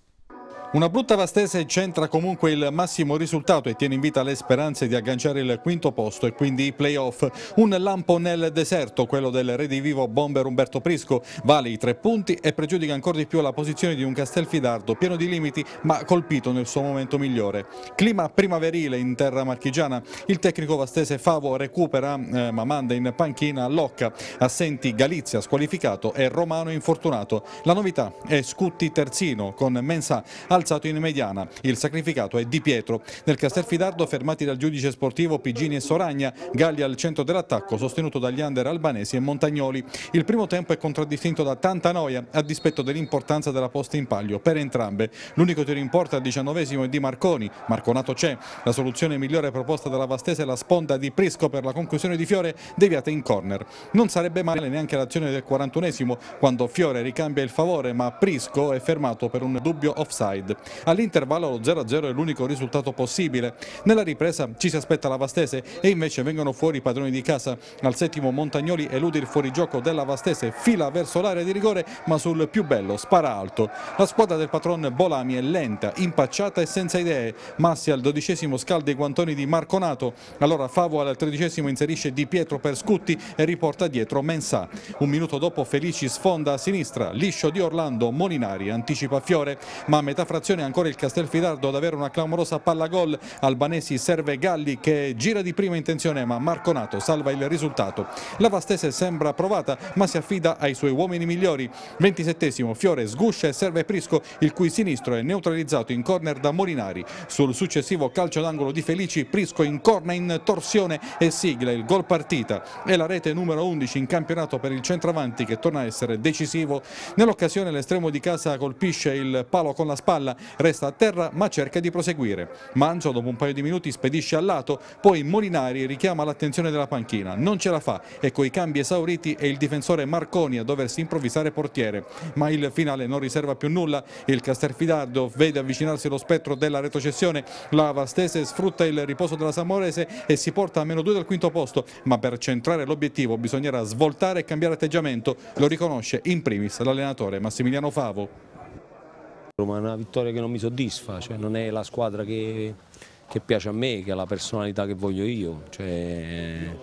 B: Una brutta Vastese centra comunque il massimo risultato e tiene in vita le speranze di agganciare il quinto posto e quindi i play-off. Un lampo nel deserto, quello del redivivo bomber Umberto Prisco, vale i tre punti e pregiudica ancora di più la posizione di un Castelfidardo pieno di limiti ma colpito nel suo momento migliore. Clima primaverile in terra marchigiana, il tecnico vastese Favo recupera eh, ma manda in panchina Locca, assenti Galizia squalificato e Romano infortunato. La novità è Scutti terzino con Mensah alzato in mediana. Il sacrificato è Di Pietro. Nel Castelfidardo fermati dal giudice sportivo Pigini e Soragna, Galli al centro dell'attacco sostenuto dagli under albanesi e Montagnoli. Il primo tempo è contraddistinto da tanta noia a dispetto dell'importanza della posta in palio per entrambe. L'unico tiro in porta al diciannovesimo è di Marconi, Marconato c'è. La soluzione migliore proposta dalla Vastese è la sponda di Prisco per la conclusione di Fiore deviata in corner. Non sarebbe male neanche l'azione del quarantunesimo quando Fiore ricambia il favore ma Prisco è fermato per un dubbio offside. All'intervallo lo zero a zero è l'unico risultato possibile. Nella ripresa ci si aspetta la Vastese e invece vengono fuori i padroni di casa. Al settimo Montagnoli elude il fuorigioco della Vastese, fila verso l'area di rigore ma sul più bello spara alto. La squadra del patron Bolami è lenta, impacciata e senza idee. Massi al dodicesimo scalda i guantoni di Marconato. Allora Favo al tredicesimo inserisce Di Pietro per Scutti e riporta dietro Mensah. Un minuto dopo Felici sfonda a sinistra, liscio di Orlando, Molinari anticipa Fiore ma a metà frazione ancora il Castelfidardo ad avere una clamorosa palla gol. Albanesi serve Galli che gira di prima intenzione ma Marconato salva il risultato. La Vastese sembra provata ma si affida ai suoi uomini migliori. ventisettesimo Fiore sguscia e serve Prisco il cui sinistro è neutralizzato in corner da Molinari. Sul successivo calcio d'angolo di Felici Prisco incorna in torsione e sigla il gol partita. È la rete numero undici in campionato per il centravanti che torna a essere decisivo. Nell'occasione l'estremo di casa colpisce il palo con la spalla, resta a terra ma cerca di proseguire. Manzo dopo un paio di minuti spedisce al lato, poi Molinari richiama l'attenzione della panchina, non ce la fa e coi cambi esauriti è il difensore Marconi a doversi improvvisare portiere. Ma il finale non riserva più nulla, il Castelfidardo vede avvicinarsi lo spettro della retrocessione, la Vastese sfrutta il riposo della Samorese e si porta a meno due dal quinto posto, ma per centrare l'obiettivo bisognerà svoltare e cambiare atteggiamento, lo riconosce in primis l'allenatore Massimiliano Favo.
J: Roma è una vittoria che non mi soddisfa, cioè non è la squadra che, che piace a me, che ha la personalità che voglio io, cioè,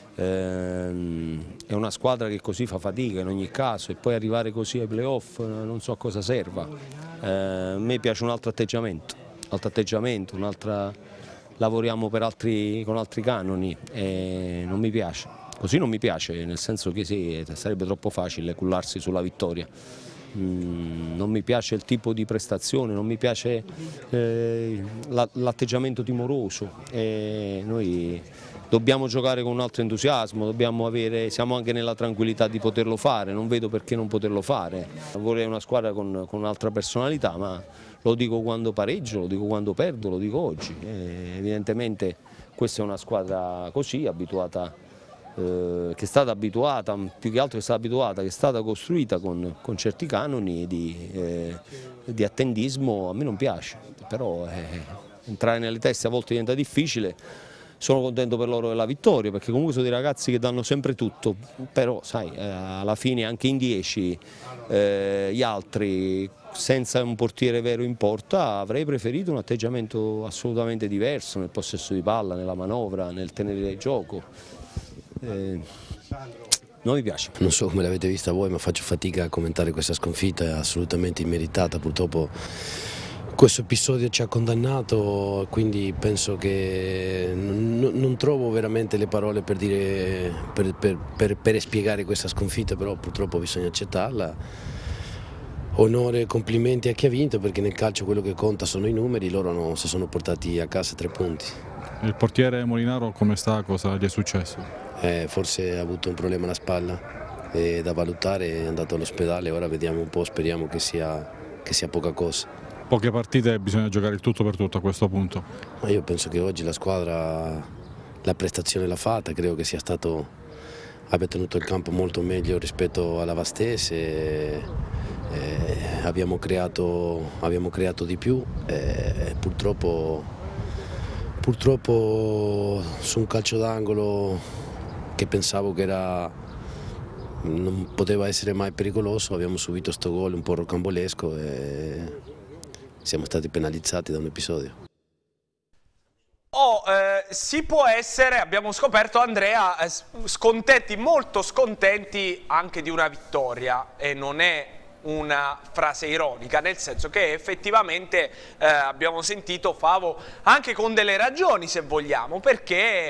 J: ehm, è una squadra che così fa fatica in ogni caso e poi arrivare così ai playoff non so a cosa serva. Eh, a me piace un altro atteggiamento, altro atteggiamento un'altra, lavoriamo per altri, con altri canoni e non mi piace, così non mi piace, nel senso che sì, sarebbe troppo facile cullarsi sulla vittoria. Non mi piace il tipo di prestazione, non mi piace eh, l'atteggiamento timoroso. E noi dobbiamo giocare con un altro entusiasmo, dobbiamo avere, siamo anche nella tranquillità di poterlo fare, non vedo perché non poterlo fare. Vorrei una squadra con, con un'altra personalità, ma lo dico quando pareggio, lo dico quando perdo, lo dico oggi. E evidentemente questa è una squadra così, abituata. Eh, che è stata abituata, più che altro è stata abituata, che è stata costruita con, con certi canoni di, eh, di attendismo, a me non piace, però eh, entrare nelle teste a volte diventa difficile. Sono contento per loro della vittoria perché comunque sono dei ragazzi che danno sempre tutto, però sai, eh, alla fine anche in dieci eh, gli altri senza un portiere vero in porta avrei preferito un atteggiamento assolutamente diverso nel possesso di palla, nella manovra, nel tenere il gioco. Eh, non mi piace.
K: Non so come l'avete vista voi, ma faccio fatica a commentare questa sconfitta, è assolutamente immeritata. Purtroppo questo episodio ci ha condannato, quindi penso che non, non trovo veramente le parole per, dire, per, per, per, per spiegare questa sconfitta, però purtroppo bisogna accettarla. Onore e complimenti a chi ha vinto, perché nel calcio quello che conta sono i numeri, loro no, si sono portati a casa tre punti.
L: Il portiere Molinaro come sta? Cosa gli è successo?
K: Eh, forse ha avuto un problema alla spalla, è da valutare, è andato all'ospedale, ora vediamo un po', speriamo che sia, che sia poca cosa.
L: Poche partite, bisogna giocare il tutto per tutto a questo punto.
K: Ma io penso che oggi la squadra la prestazione l'ha fatta, credo che sia stato, abbia tenuto il campo molto meglio rispetto alla Vastese. Eh, abbiamo, creato, abbiamo creato di più, eh, purtroppo, purtroppo su un calcio d'angolo che pensavo che era, non poteva essere mai pericoloso, abbiamo subito sto gol un po' rocambolesco e siamo stati penalizzati da un episodio.
A: Oh, eh, si può essere, abbiamo scoperto Andrea, eh, scontenti, molto scontenti anche di una vittoria, e non è una frase ironica, nel senso che effettivamente eh, abbiamo sentito Favo anche con delle ragioni, se vogliamo, perché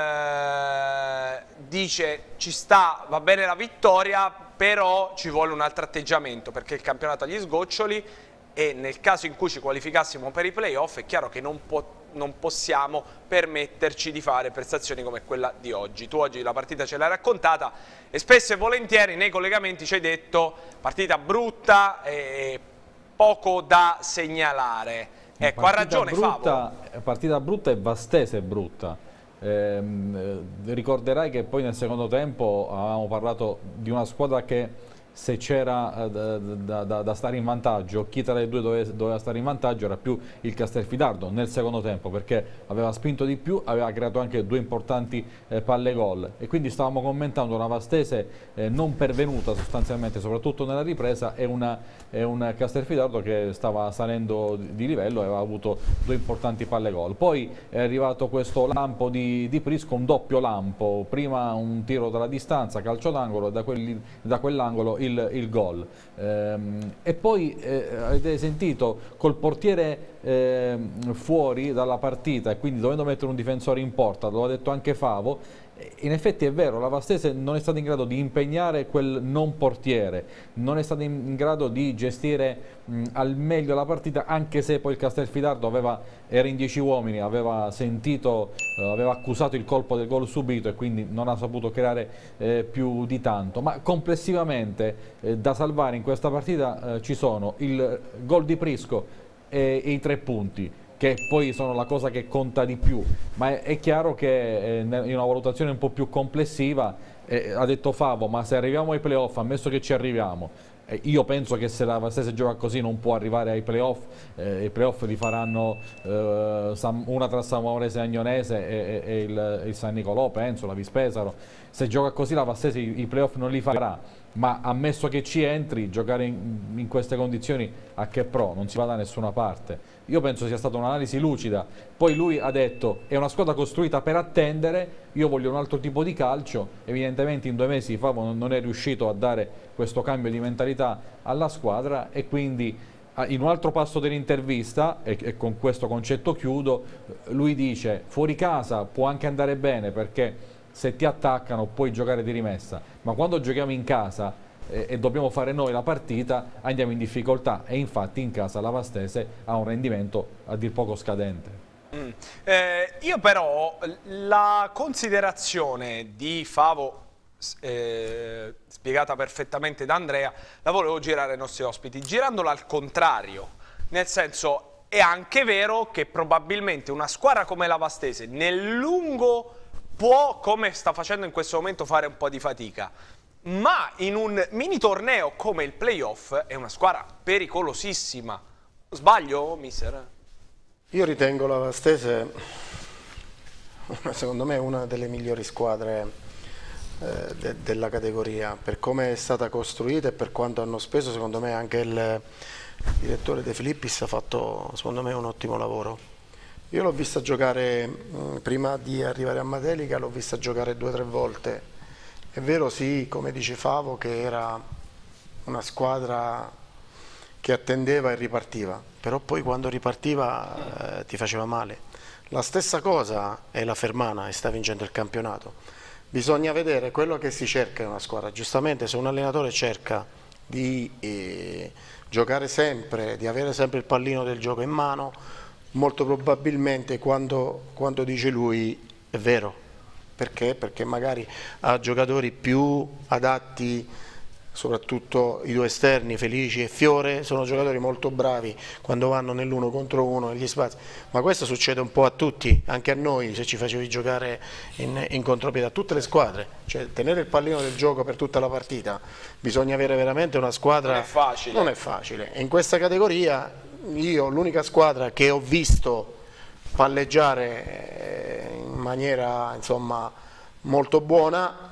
A: eh, dice ci sta, va bene la vittoria, però ci vuole un altro atteggiamento, perché il campionato agli sgoccioli, e nel caso in cui ci qualificassimo per i playoff è chiaro che non, po non possiamo permetterci di fare prestazioni come quella di oggi. Tu oggi la partita ce l'hai raccontata e spesso e volentieri nei collegamenti ci hai detto partita brutta e poco da segnalare. Ecco, ha ragione
B: brutta,
A: Favo.
B: Partita brutta e Vastese brutta. Eh, ricorderai che poi nel secondo tempo avevamo parlato di una squadra che se c'era eh, da, da, da stare in vantaggio, chi tra le due doveva, doveva stare in vantaggio era più il Castelfidardo nel secondo tempo, perché aveva spinto di più, aveva creato anche due importanti eh, palle gol, e quindi stavamo commentando una Vastese eh, non pervenuta sostanzialmente, soprattutto nella ripresa, e, una, e un Castelfidardo che stava salendo di livello e aveva avuto due importanti palle gol. Poi è arrivato questo lampo di, di Prisco, un doppio lampo, prima un tiro dalla distanza, calcio d'angolo, e da, quelli, da quell'angolo il Il, il gol, ehm, e poi eh, avete sentito col portiere eh, fuori dalla partita e quindi dovendo mettere un difensore in porta, lo ha detto anche Favo. In effetti è vero, la Vastese non è stata in grado di impegnare quel non portiere, non è stata in grado di gestire mh, al meglio la partita, anche se poi il Castelfidardo aveva, era in dieci uomini, aveva sentito, eh, aveva accusato il colpo del gol subito e quindi non ha saputo creare eh, più di tanto. Ma complessivamente eh, da salvare in questa partita eh, ci sono il gol di Prisco e, e i tre punti, che poi sono la cosa che conta di più, ma è, è chiaro che eh, in una valutazione un po' più complessiva eh, ha detto Favo, ma se arriviamo ai playoff, ammesso che ci arriviamo, eh, io penso che se la Vastese gioca così non può arrivare ai playoff, eh, i playoff li faranno eh, una tra Samourese e Agnonese e, e, e il, il San Nicolò, penso, la Vispesaro. Se gioca così la Vastese i, i playoff non li farà, ma ammesso che ci entri, giocare in, in queste condizioni a che pro? Non si va da nessuna parte. Io penso sia stata un'analisi lucida. Poi lui ha detto è una squadra costruita per attendere, io voglio un altro tipo di calcio. Evidentemente in due mesi Favo non è riuscito a dare questo cambio di mentalità alla squadra, e quindi in un altro passo dell'intervista, e, e con questo concetto chiudo, lui dice fuori casa può anche andare bene perché se ti attaccano puoi giocare di rimessa, ma quando giochiamo in casa e, e dobbiamo fare noi la partita andiamo in difficoltà, e infatti in casa la Vastese ha un rendimento a dir poco scadente.
A: Mm. Eh, io però la considerazione di Favo eh, spiegata perfettamente da Andrea la volevo girare ai nostri ospiti, girandola al contrario, nel senso è anche vero che probabilmente una squadra come la Vastese nel lungo può, come sta facendo in questo momento, fare un po' di fatica, ma in un mini torneo come il playoff è una squadra pericolosissima. Sbaglio, mister?
D: Io ritengo la Vastese, secondo me, una delle migliori squadre eh, de, della categoria, per come è stata costruita e per quanto hanno speso. Secondo me anche il direttore De Filippis ha fatto secondo me un ottimo lavoro. Io l'ho vista giocare mh, prima di arrivare a Matelica, l'ho vista giocare due o tre volte. È vero, sì, come dice Favo, che era una squadra che attendeva e ripartiva, però poi quando ripartiva eh, ti faceva male. La stessa cosa è la Fermana e sta vincendo il campionato. Bisogna vedere quello che si cerca in una squadra. Giustamente, se un allenatore cerca di eh, giocare sempre, di avere sempre il pallino del gioco in mano, molto probabilmente quando, quando dice lui è vero. Perché? Perché magari ha giocatori più adatti, soprattutto i due esterni, Felici e Fiore, sono giocatori molto bravi quando vanno nell'uno contro uno negli spazi, ma questo succede un po' a tutti, anche a noi, se ci facevi giocare in, in contropiede, a tutte le squadre, cioè tenere il pallino del gioco per tutta la partita, bisogna avere veramente una squadra,
A: non è facile,
D: non è facile. E in questa categoria io l'unica squadra che ho visto palleggiare in maniera insomma molto buona,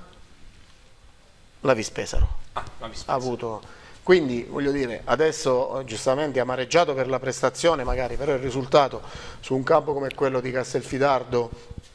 D: la Vispesaro.
A: Ah,
D: ha avuto, quindi voglio dire, adesso giustamente amareggiato per la prestazione magari, però il risultato su un campo come quello di Castelfidardo,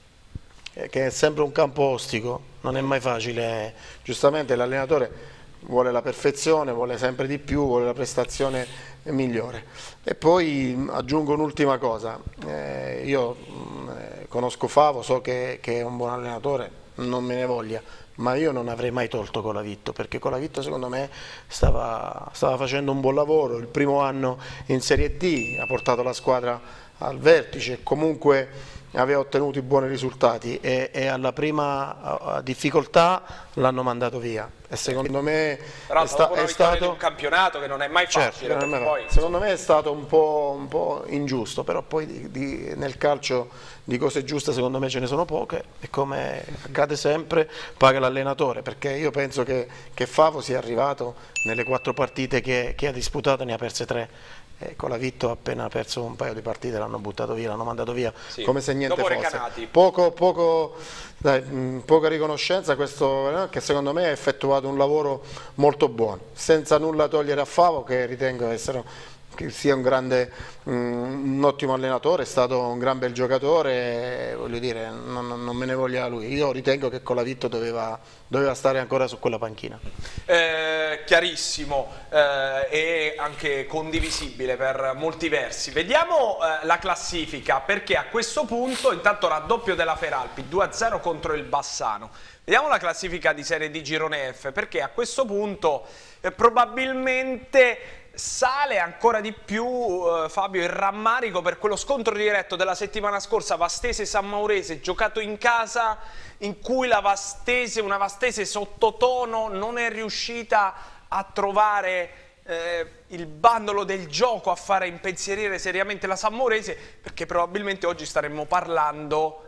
D: eh, che è sempre un campo ostico, non è mai facile. Giustamente l'allenatore vuole la perfezione, vuole sempre di più, vuole la prestazione migliore. E poi aggiungo un'ultima cosa, eh, io eh, conosco Favo, so che, che è un buon allenatore, non me ne voglia, ma io non avrei mai tolto Colavitto, perché Colavitto secondo me stava, stava facendo un buon lavoro. Il primo anno in Serie D ha portato la squadra al vertice, comunque aveva ottenuto i buoni risultati e, e alla prima difficoltà l'hanno mandato via. E secondo me
A: Però
D: è, sta,
A: è
D: stato
A: di un campionato che non è mai facile.
D: Certo, non è mai
A: poi,
D: secondo me è stato un po', un po' ingiusto, però poi di, di, nel calcio di cose giuste secondo me ce ne sono poche, e come accade sempre paga l'allenatore, perché io penso che, che Favo sia arrivato nelle quattro partite che, che ha disputato, ne ha perse tre. Eh, Colavitto ha appena perso un paio di partite, l'hanno buttato via, l'hanno mandato via, sì, come se niente fosse. Poco, poco, dai, mh, poca riconoscenza a questo, eh, che secondo me ha effettuato un lavoro molto buono, senza nulla togliere a Favo, che ritengo essere, che sia un grande, mh, un ottimo allenatore, è stato un gran bel giocatore, voglio dire, non, non me ne voglia lui. Io ritengo che Colavitto doveva, doveva stare ancora su quella panchina.
A: Eh, chiarissimo eh, e anche condivisibile per molti versi. Vediamo eh, la classifica, perché a questo punto intanto raddoppio della Feralpi, due a zero contro il Bassano. Vediamo la classifica di Serie D Girone F, perché a questo punto eh, probabilmente sale ancora di più eh, Fabio il rammarico per quello scontro diretto della settimana scorsa, Vastese-San Maurese, giocato in casa, in cui la Vastese, una Vastese sottotono, non è riuscita a trovare eh, il bandolo del gioco, a fare impensierire seriamente la San Maurese, perché probabilmente oggi staremmo parlando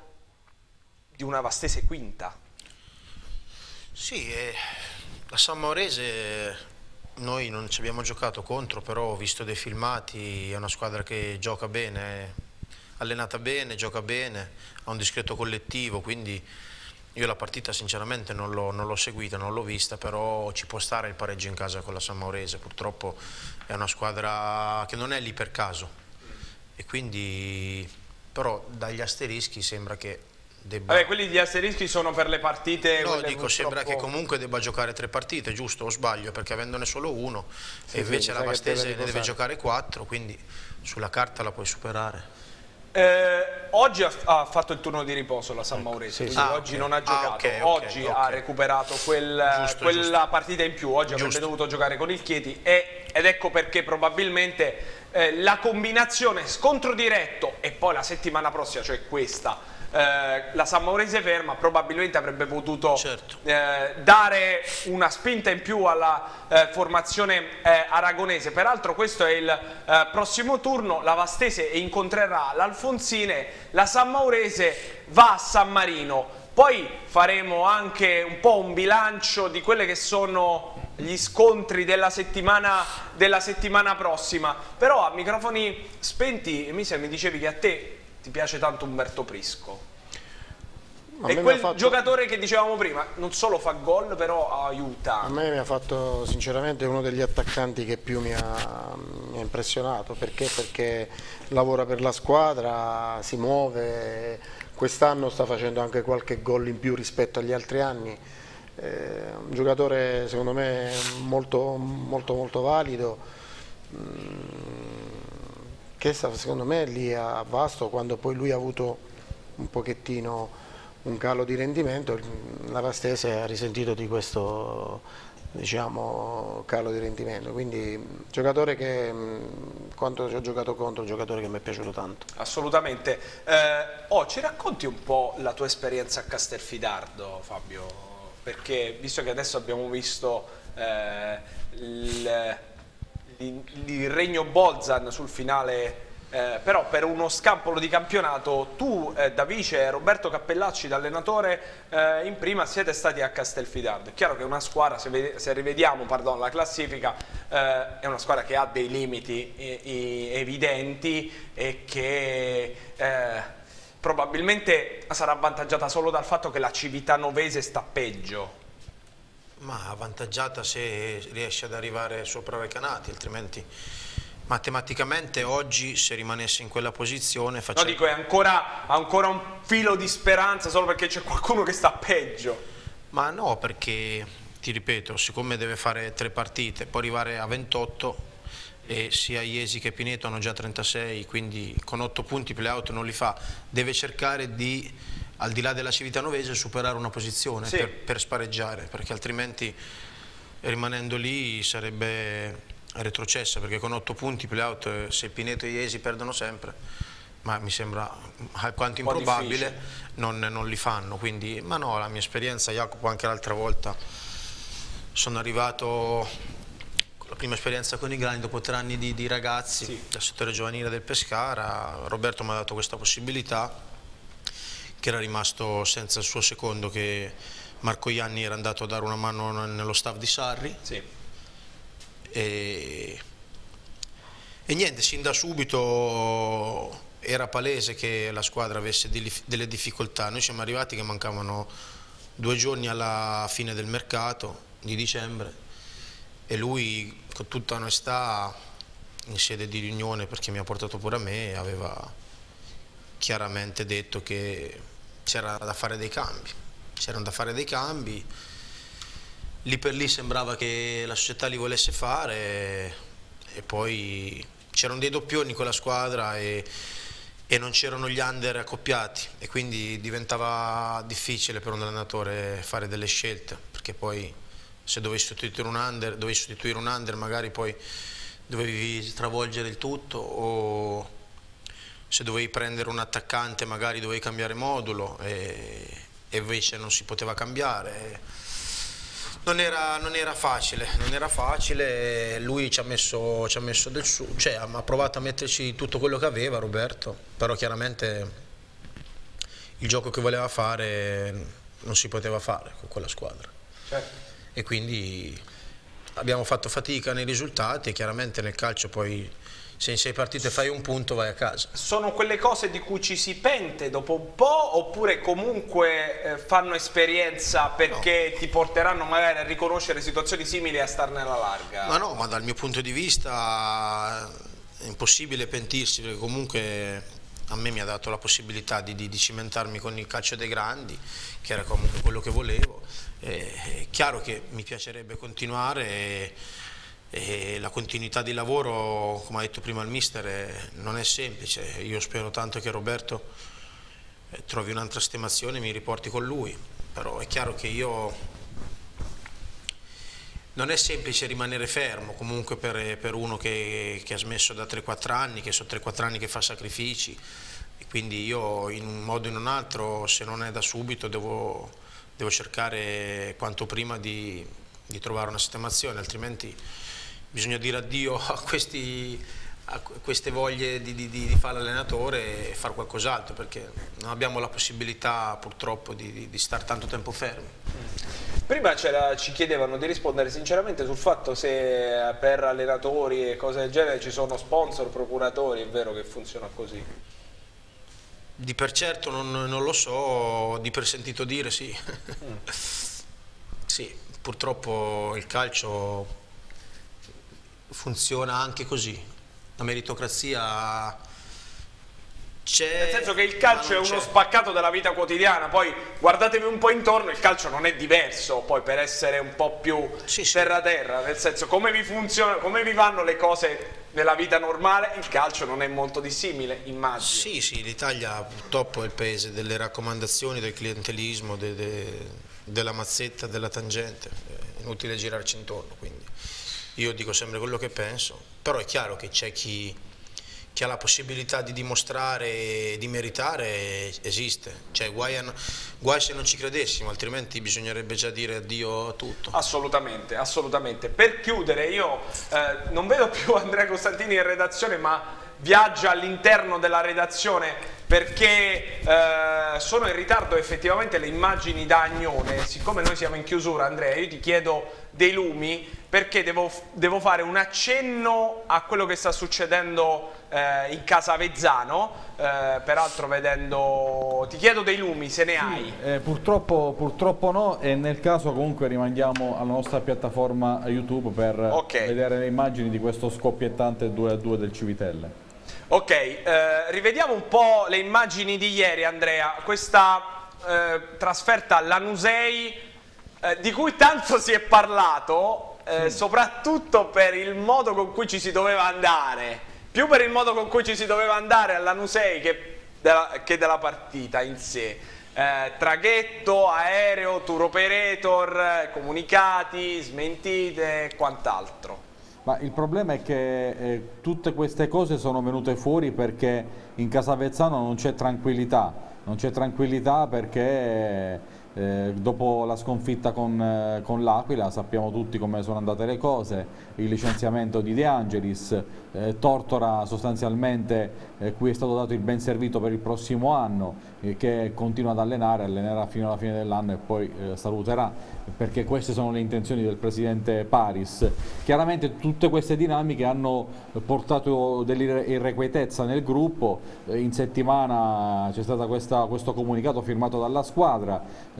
A: di una Vastese quinta.
C: Sì, eh, la San Maurese noi non ci abbiamo giocato contro, però ho visto dei filmati, è una squadra che gioca bene, è allenata bene, gioca bene, ha un discreto collettivo, quindi io la partita sinceramente non l'ho seguita, non l'ho vista, però ci può stare il pareggio in casa con la San Maurese. Purtroppo è una squadra che non è lì per caso, e quindi però dagli asterischi sembra che debba...
A: Vabbè, quelli di asterischi sono per le partite...
C: No, dico, purtroppo... sembra che comunque debba giocare tre partite, giusto o sbaglio? Perché avendone solo uno, sì, e invece sì, la Vastese deve ne deve giocare quattro, quindi sulla carta la puoi superare.
A: Eh, oggi ha, ha fatto il turno di riposo la San Maurese, sì, sì. Ah, oggi okay. non ha giocato, ah, okay, oggi okay, ha okay. recuperato quel, giusto, quella giusto. partita in più, oggi giusto. avrebbe dovuto giocare con il Chieti, e, ed ecco perché probabilmente eh, la combinazione scontro diretto e poi la settimana prossima, cioè questa, Eh, la San Maurese ferma, probabilmente avrebbe potuto certo. eh, dare una spinta in più alla eh, formazione eh, aragonese. Peraltro questo è il eh, prossimo turno, la Vastese incontrerà l'Alfonsine, la San Maurese va a San Marino. Poi faremo anche un po' un bilancio di quelle che sono gli scontri della settimana, della settimana prossima. Però a microfoni spenti, Misa, mi dicevi che a te ti piace tanto Umberto Prisco.
D: A
A: è
D: me
A: quel
D: mi ha fatto...
A: giocatore che dicevamo prima, non solo fa gol, però aiuta.
D: A me mi ha fatto sinceramente uno degli attaccanti che più mi ha, mi ha impressionato, perché? Perché lavora per la squadra, si muove, quest'anno sta facendo anche qualche gol in più rispetto agli altri anni. Eh, un giocatore secondo me molto molto molto valido, che sta secondo me lì a Vasto, quando poi lui ha avuto un pochettino un calo di rendimento, la Vastese ha risentito di questo, diciamo, calo di rendimento, quindi giocatore che quando ci ho giocato contro, un giocatore che mi è piaciuto tanto.
A: Assolutamente. Eh, oh, ci racconti un po' la tua esperienza a Castelfidardo, Fabio? Perché visto che adesso abbiamo visto eh, il, il, il regno Bolzan sul finale, eh, però per uno scampolo di campionato tu eh, da vice e Roberto Cappellacci da allenatore eh, in prima siete stati a Castelfidardo. È chiaro che una squadra, se, vede, se rivediamo pardon, la classifica, eh, è una squadra che ha dei limiti eh, eh, evidenti e che eh, probabilmente sarà avvantaggiata solo dal fatto che la Civitanovese sta peggio.
C: Ma avvantaggiata se riesce ad arrivare sopra Recanati, altrimenti matematicamente oggi se rimanesse in quella posizione faceva...
A: No, dico, è ancora, ancora un filo di speranza solo perché c'è qualcuno che sta peggio.
C: Ma no, perché ti ripeto, siccome deve fare tre partite, può arrivare a ventotto e sia Iesi che Pineto hanno già trentasei, quindi con otto punti play-out non li fa, deve cercare di, al di là della Civitanovese, superare una posizione, sì, per, per spareggiare, perché altrimenti rimanendo lì sarebbe retrocessa, perché con otto punti play-out, se Pineto e Iesi perdono sempre, ma mi sembra alquanto improbabile, non, non li fanno, quindi, ma no, la mia esperienza, Jacopo, anche l'altra volta sono arrivato, la prima esperienza con i grandi dopo tre anni di, di ragazzi, sì, da settore giovanile del Pescara. Roberto mi ha dato questa possibilità, che era rimasto senza il suo secondo, che Marco Ianni era andato a dare una mano nello staff di Sarri, sì. E, e niente, sin da subito era palese che la squadra avesse delle difficoltà. Noi siamo arrivati che mancavano due giorni alla fine del mercato di dicembre e lui, con tutta onestà, in sede di riunione, perché mi ha portato pure a me, aveva chiaramente detto che c'era da fare dei cambi, c'erano da fare dei cambi. Lì per lì sembrava che la società li volesse fare e poi c'erano dei doppioni con la squadra e, e non c'erano gli under accoppiati e quindi diventava difficile per un allenatore fare delle scelte, perché poi se dovevi sostituire un under, dovevi sostituire un under magari poi dovevi stravolgere il tutto, o se dovevi prendere un attaccante magari dovevi cambiare modulo e, e invece non si poteva cambiare. Non era, non era facile, non era facile, lui ci ha messo, ci ha messo del suo, cioè ha provato a metterci tutto quello che aveva, Roberto, però chiaramente il gioco che voleva fare non si poteva fare con quella squadra. Certo. E quindi abbiamo fatto fatica nei risultati e chiaramente nel calcio poi se in sei partite fai un punto vai a casa.
A: Sono quelle cose di cui ci si pente dopo un po', oppure comunque eh, fanno esperienza perché no, ti porteranno magari a riconoscere situazioni simili e a starne alla larga?
C: Ma no, ma dal mio punto di vista è impossibile pentirsi, perché comunque a me mi ha dato la possibilità di, di, di cimentarmi con il calcio dei grandi, che era comunque quello che volevo. È chiaro che mi piacerebbe continuare e, e la continuità di lavoro, come ha detto prima il mister, è, non è semplice. Io spero tanto che Roberto eh, trovi un'altra sistemazione e mi riporti con lui, però è chiaro che io non è semplice rimanere fermo comunque per, per uno che, che ha smesso da tre quattro anni, che sono tre quattro anni che fa sacrifici, e quindi io in un modo o in un altro, se non è da subito, devo, devo cercare quanto prima di, di trovare una sistemazione, altrimenti bisogna dire addio a, questi, a queste voglie di, di, di fare l'allenatore e fare qualcos'altro, perché non abbiamo la possibilità purtroppo di, di, di stare tanto tempo fermi.
A: Prima ci chiedevano di rispondere sinceramente sul fatto se per allenatori e cose del genere ci sono sponsor, procuratori. È vero che funziona così?
C: Di per certo non, non lo so, di per sentito dire sì. Mm. Sì, purtroppo il calcio funziona anche così, la meritocrazia c'è.
A: Nel senso che il calcio è uno spaccato della vita quotidiana, poi guardatevi un po' intorno, il calcio non è diverso poi per essere un po' più sì, terra terra, nel senso come vi funziona, come vi vanno le cose nella vita normale, il calcio non è molto dissimile, immagino.
C: Sì, sì, l'Italia purtroppo è il paese delle raccomandazioni, del clientelismo, de, de, della mazzetta, della tangente, è inutile girarci intorno, quindi io dico sempre quello che penso, però è chiaro che c'è chi, chi ha la possibilità di dimostrare, di meritare, esiste, cioè guai, a, guai se non ci credessimo, altrimenti bisognerebbe già dire addio a tutto.
A: Assolutamente, assolutamente. Per chiudere io eh, non vedo più Andrea Costantini in redazione, ma viaggia all'interno della redazione perché eh, sono in ritardo effettivamente le immagini da Agnone. Siccome noi siamo in chiusura, Andrea, io ti chiedo dei lumi perché devo, devo fare un accenno a quello che sta succedendo eh, in casa Avezzano, eh, peraltro vedendo, ti chiedo dei lumi se ne
B: sì,
A: hai.
B: Eh, purtroppo, purtroppo no, e nel caso comunque rimandiamo alla nostra piattaforma YouTube per okay. vedere le immagini di questo scoppiettante due a due del Civitelle.
A: Ok, eh, rivediamo un po' le immagini di ieri, Andrea, questa eh, trasferta alla Lanusei eh, di cui tanto si è parlato, eh, sì. soprattutto per il modo con cui ci si doveva andare, più per il modo con cui ci si doveva andare alla Lanusei che della, che della partita in sé. Eh, traghetto, aereo, tour operator, comunicati, smentite e quant'altro.
B: Ma il problema è che eh, tutte queste cose sono venute fuori perché in casa Avezzano non c'è tranquillità, non c'è tranquillità perché eh, dopo la sconfitta con, eh, con l'Aquila sappiamo tutti come sono andate le cose, il licenziamento di De Angelis, eh, Tortora sostanzialmente eh, cui è stato dato il ben servito per il prossimo anno, eh, che continua ad allenare, allenerà fino alla fine dell'anno e poi eh, saluterà, perché queste sono le intenzioni del presidente Paris. Chiaramente tutte queste dinamiche hanno portato dell'irrequietezza nel gruppo, eh, in settimana c'è stato questo comunicato firmato dalla squadra, eh,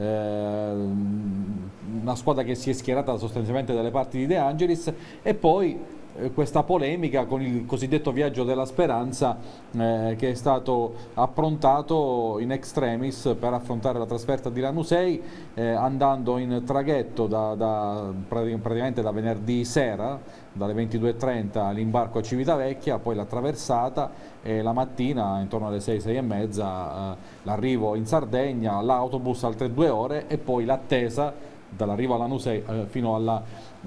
B: una squadra che si è schierata sostanzialmente dalle parti di De Angelis e poi questa polemica con il cosiddetto viaggio della speranza eh, che è stato approntato in extremis per affrontare la trasferta di Lanusei, eh, andando in traghetto da, da, praticamente da venerdì sera dalle ventidue e trenta l'imbarco a Civitavecchia, poi la traversata e la mattina intorno alle sei, sei e mezza eh, l'arrivo in Sardegna, l'autobus altre due ore e poi l'attesa dall'arrivo a Lanusei eh, fino alla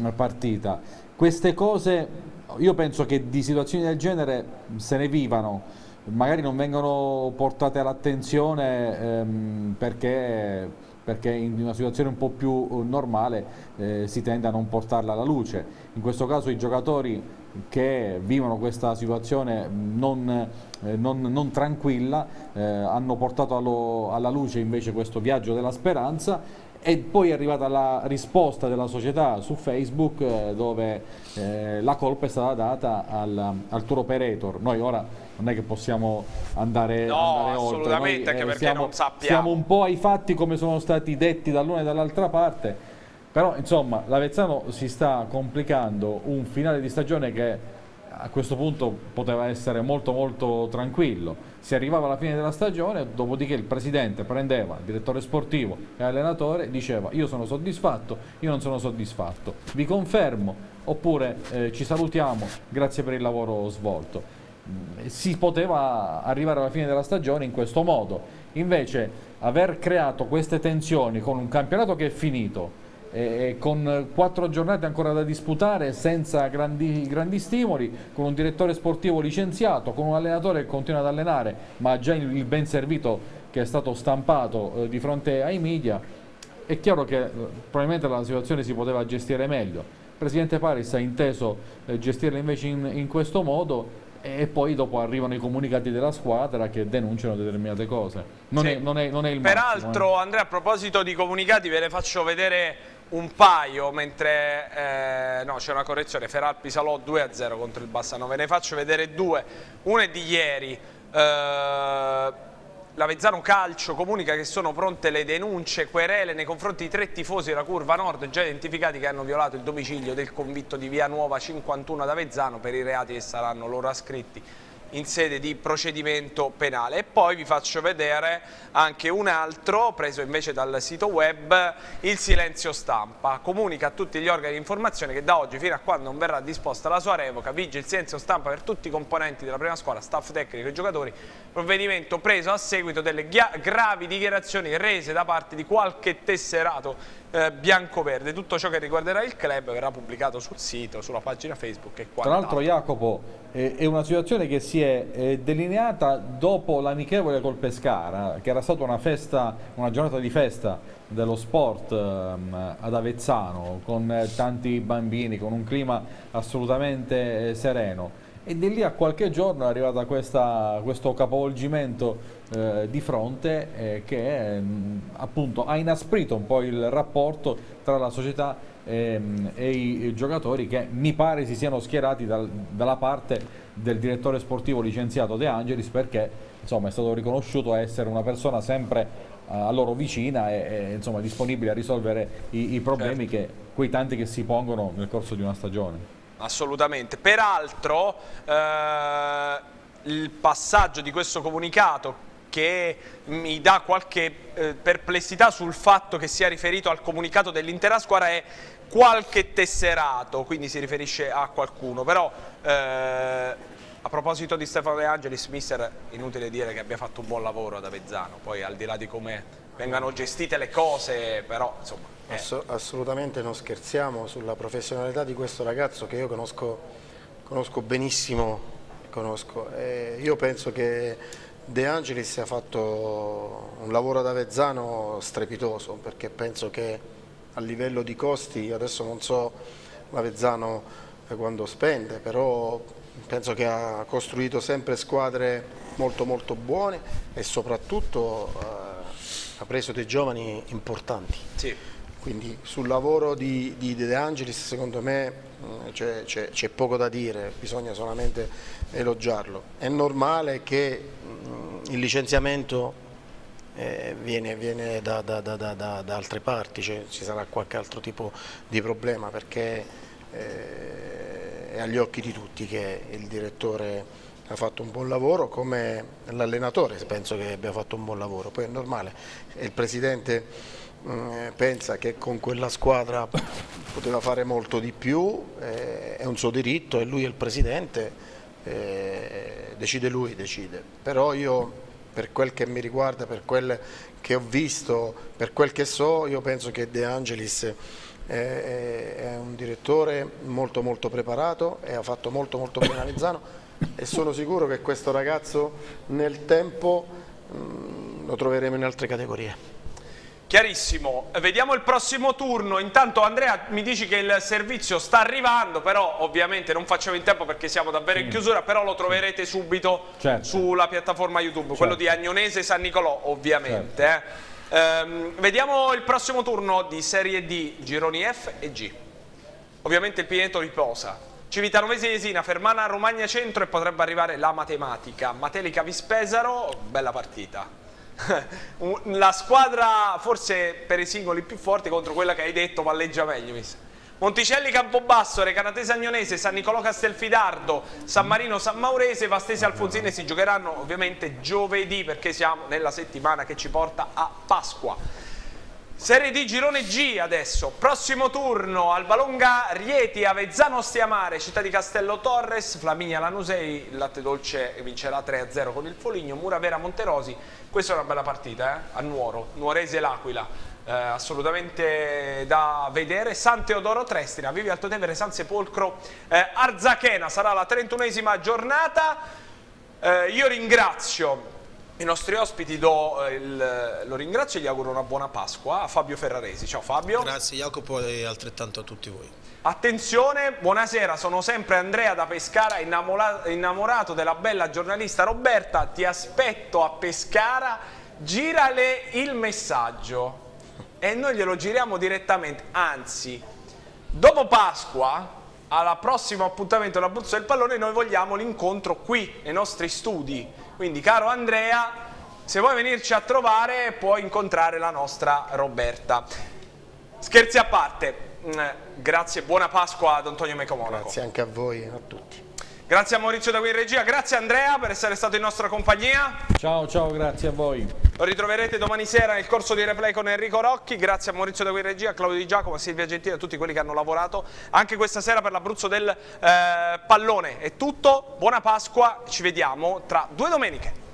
B: partita. Queste cose, io penso che di situazioni del genere se ne vivano, magari non vengono portate all'attenzione ehm, perché, perché in una situazione un po' più normale eh, si tende a non portarla alla luce. In questo caso i giocatori che vivono questa situazione non, eh, non, non tranquilla eh, hanno portato allo, alla luce invece questo viaggio della speranza. E poi è arrivata la risposta della società su Facebook eh, dove eh, la colpa è stata data al, al tour operator. Noi ora non è che possiamo andare,
A: no,
B: andare oltre,
A: assolutamente,
B: noi,
A: anche
B: eh,
A: perché
B: siamo,
A: non sappiamo.
B: Siamo un po' ai fatti come sono stati detti dall'una e dall'altra parte, però insomma l'Avezzano si sta complicando un finale di stagione che a questo punto poteva essere molto molto tranquillo. Si arrivava alla fine della stagione, dopodiché il presidente prendeva il direttore sportivo e l'allenatore e diceva io sono soddisfatto, io non sono soddisfatto, vi confermo, oppure eh, ci salutiamo, grazie per il lavoro svolto. Si poteva arrivare alla fine della stagione in questo modo, invece aver creato queste tensioni con un campionato che è finito e con quattro giornate ancora da disputare senza grandi, grandi stimoli, con un direttore sportivo licenziato, con un allenatore che continua ad allenare ma ha già il, il ben servito che è stato stampato eh, di fronte ai media, è chiaro che eh, probabilmente la situazione si poteva gestire meglio. Il presidente Paris ha inteso eh, gestirla invece in, in questo modo e poi dopo arrivano i comunicati della squadra che denunciano determinate cose. Non, sì. è, non, è, non è il
A: Peraltro,
B: massimo, eh.
A: Andrea, a proposito di comunicati ve ne faccio vedere un paio, mentre eh, no, c'è una correzione, Feralpi Salò due a zero contro il Bassano, ve ne faccio vedere due. Uno è di ieri, eh, l'Avezzano Calcio comunica che sono pronte le denunce, querele nei confronti di tre tifosi della Curva Nord già identificati che hanno violato il domicilio del convitto di Via Nuova cinquantuno ad Avezzano per i reati che saranno loro ascritti in sede di procedimento penale. E poi vi faccio vedere anche un altro, preso invece dal sito web, il silenzio stampa. Comunica a tutti gli organi di informazione che da oggi fino a quando non verrà disposta la sua revoca vige il silenzio stampa per tutti i componenti della prima squadra, staff tecnico e giocatori, provvedimento preso a seguito delle gravi dichiarazioni rese da parte di qualche tesserato eh, bianco-verde. Tutto ciò che riguarderà il club verrà pubblicato sul sito, sulla pagina Facebook e quant'altro.
B: Tra l'altro, Jacopo, eh, è una situazione che si è eh, delineata dopo l'amichevole col Pescara, che era stata una festa, una giornata di festa dello sport ehm, ad Avezzano, con eh, tanti bambini, con un clima assolutamente eh, sereno. E di lì a qualche giorno è arrivata questa, questo capovolgimento eh, di fronte eh, che eh, appunto ha inasprito un po' il rapporto tra la società e, e i giocatori, che mi pare si siano schierati dal, dalla parte del direttore sportivo licenziato De Angelis, perché insomma è stato riconosciuto essere una persona sempre uh, a loro vicina e, e insomma disponibile a risolvere i, i problemi, certo, che quei tanti che si pongono nel corso di una stagione.
A: Assolutamente. Peraltro eh, il passaggio di questo comunicato, che mi dà qualche eh, perplessità sul fatto che sia riferito al comunicato dell'intera squadra, è qualche tesserato, quindi si riferisce a qualcuno. Però eh, a proposito di Stefano De Angelis, mister, inutile dire che abbia fatto un buon lavoro ad Avezzano, poi al di là di come vengano gestite le cose, però insomma eh.
D: Ass assolutamente non scherziamo sulla professionalità di questo ragazzo, che io conosco, conosco benissimo, conosco. E io penso che De Angelis ha fatto un lavoro ad Avezzano strepitoso, perché penso che a livello di costi, adesso non so l'Avezzano quando spende, però penso che ha costruito sempre squadre molto molto buone e soprattutto eh, ha preso dei giovani importanti.
A: Sì.
D: Quindi sul lavoro di, di De Angelis secondo me c'è poco da dire, bisogna solamente elogiarlo. È normale che mh, il licenziamento eh, viene, viene da, da, da, da, da altre parti, cioè, ci sarà qualche altro tipo di problema, perché eh, è agli occhi di tutti che il direttore ha fatto un buon lavoro, come l'allenatore penso che abbia fatto un buon lavoro. Poi è normale, il presidente pensa che con quella squadra poteva fare molto di più, eh, è un suo diritto, e lui è il presidente, eh, decide lui, decide. Però io, per quel che mi riguarda, per quel che ho visto, per quel che so, io penso che De Angelis è, è un direttore molto molto preparato e ha fatto molto molto bene a Avezzano, e sono sicuro che questo ragazzo nel tempo mh, lo troveremo in altre categorie.
A: Chiarissimo, vediamo il prossimo turno. Intanto Andrea mi dici che il servizio sta arrivando, però ovviamente non facciamo in tempo perché siamo davvero sì. in chiusura, però lo troverete subito certo. sulla piattaforma YouTube, certo. quello di Agnonese San Nicolò ovviamente. Certo. Eh. Ehm, vediamo il prossimo turno di Serie D, gironi F e G. Ovviamente il Pineto riposa. Civitanovese Jesina, Fermana Romagna Centro, e potrebbe arrivare la Matematica. Matelica Vispesaro, bella partita. La squadra forse per i singoli più forti contro quella che hai detto palleggia meglio. Monticelli Campobasso, Recanatese Agnonese, San Nicolò Castelfidardo, San Marino San Maurese, Vastese Alfonsine si giocheranno ovviamente giovedì, perché siamo nella settimana che ci porta a Pasqua. Serie D girone G adesso, prossimo turno: Albalonga Rieti, Avezzano Stiamare, Città di Castello Torres, Flaminia Lanusei, il Latte Dolce vincerà tre a zero con il Foligno, Muravera Monterosi. Questa è una bella partita, eh? A Nuoro, Nuorese L'Aquila, eh, assolutamente da vedere. San Teodoro Trestina, Vivi Altotevere San Sepolcro, eh, Arzachena, sarà la trentunesima giornata. Eh, io ringrazio i nostri ospiti, do il, lo ringrazio e gli auguro una buona Pasqua. A Fabio Ferraresi, ciao Fabio.
C: Grazie Jacopo, e altrettanto a tutti voi.
A: Attenzione, buonasera, sono sempre Andrea da Pescara, innamorato, innamorato della bella giornalista Roberta. Ti aspetto a Pescara, girale il messaggio e noi glielo giriamo direttamente. Anzi, dopo Pasqua, alla prossimo appuntamento della Buzza del Pallone, noi vogliamo l'incontro qui nei nostri studi. Quindi caro Andrea, se vuoi venirci a trovare puoi incontrare la nostra Roberta. Scherzi a parte, grazie, buona Pasqua ad Antonio Meco Monaco.
D: Grazie anche a voi, a tutti.
A: Grazie a Maurizio da qui in regia, grazie a Andrea per essere stato in nostra compagnia.
B: Ciao, ciao, grazie a voi.
A: Lo ritroverete domani sera nel corso di replay con Enrico Rocchi. Grazie a Maurizio da qui in regia, a Claudio Di Giacomo, a Silvia Gentile, a tutti quelli che hanno lavorato anche questa sera per l'Abruzzo del eh, pallone. È tutto, buona Pasqua, ci vediamo tra due domeniche.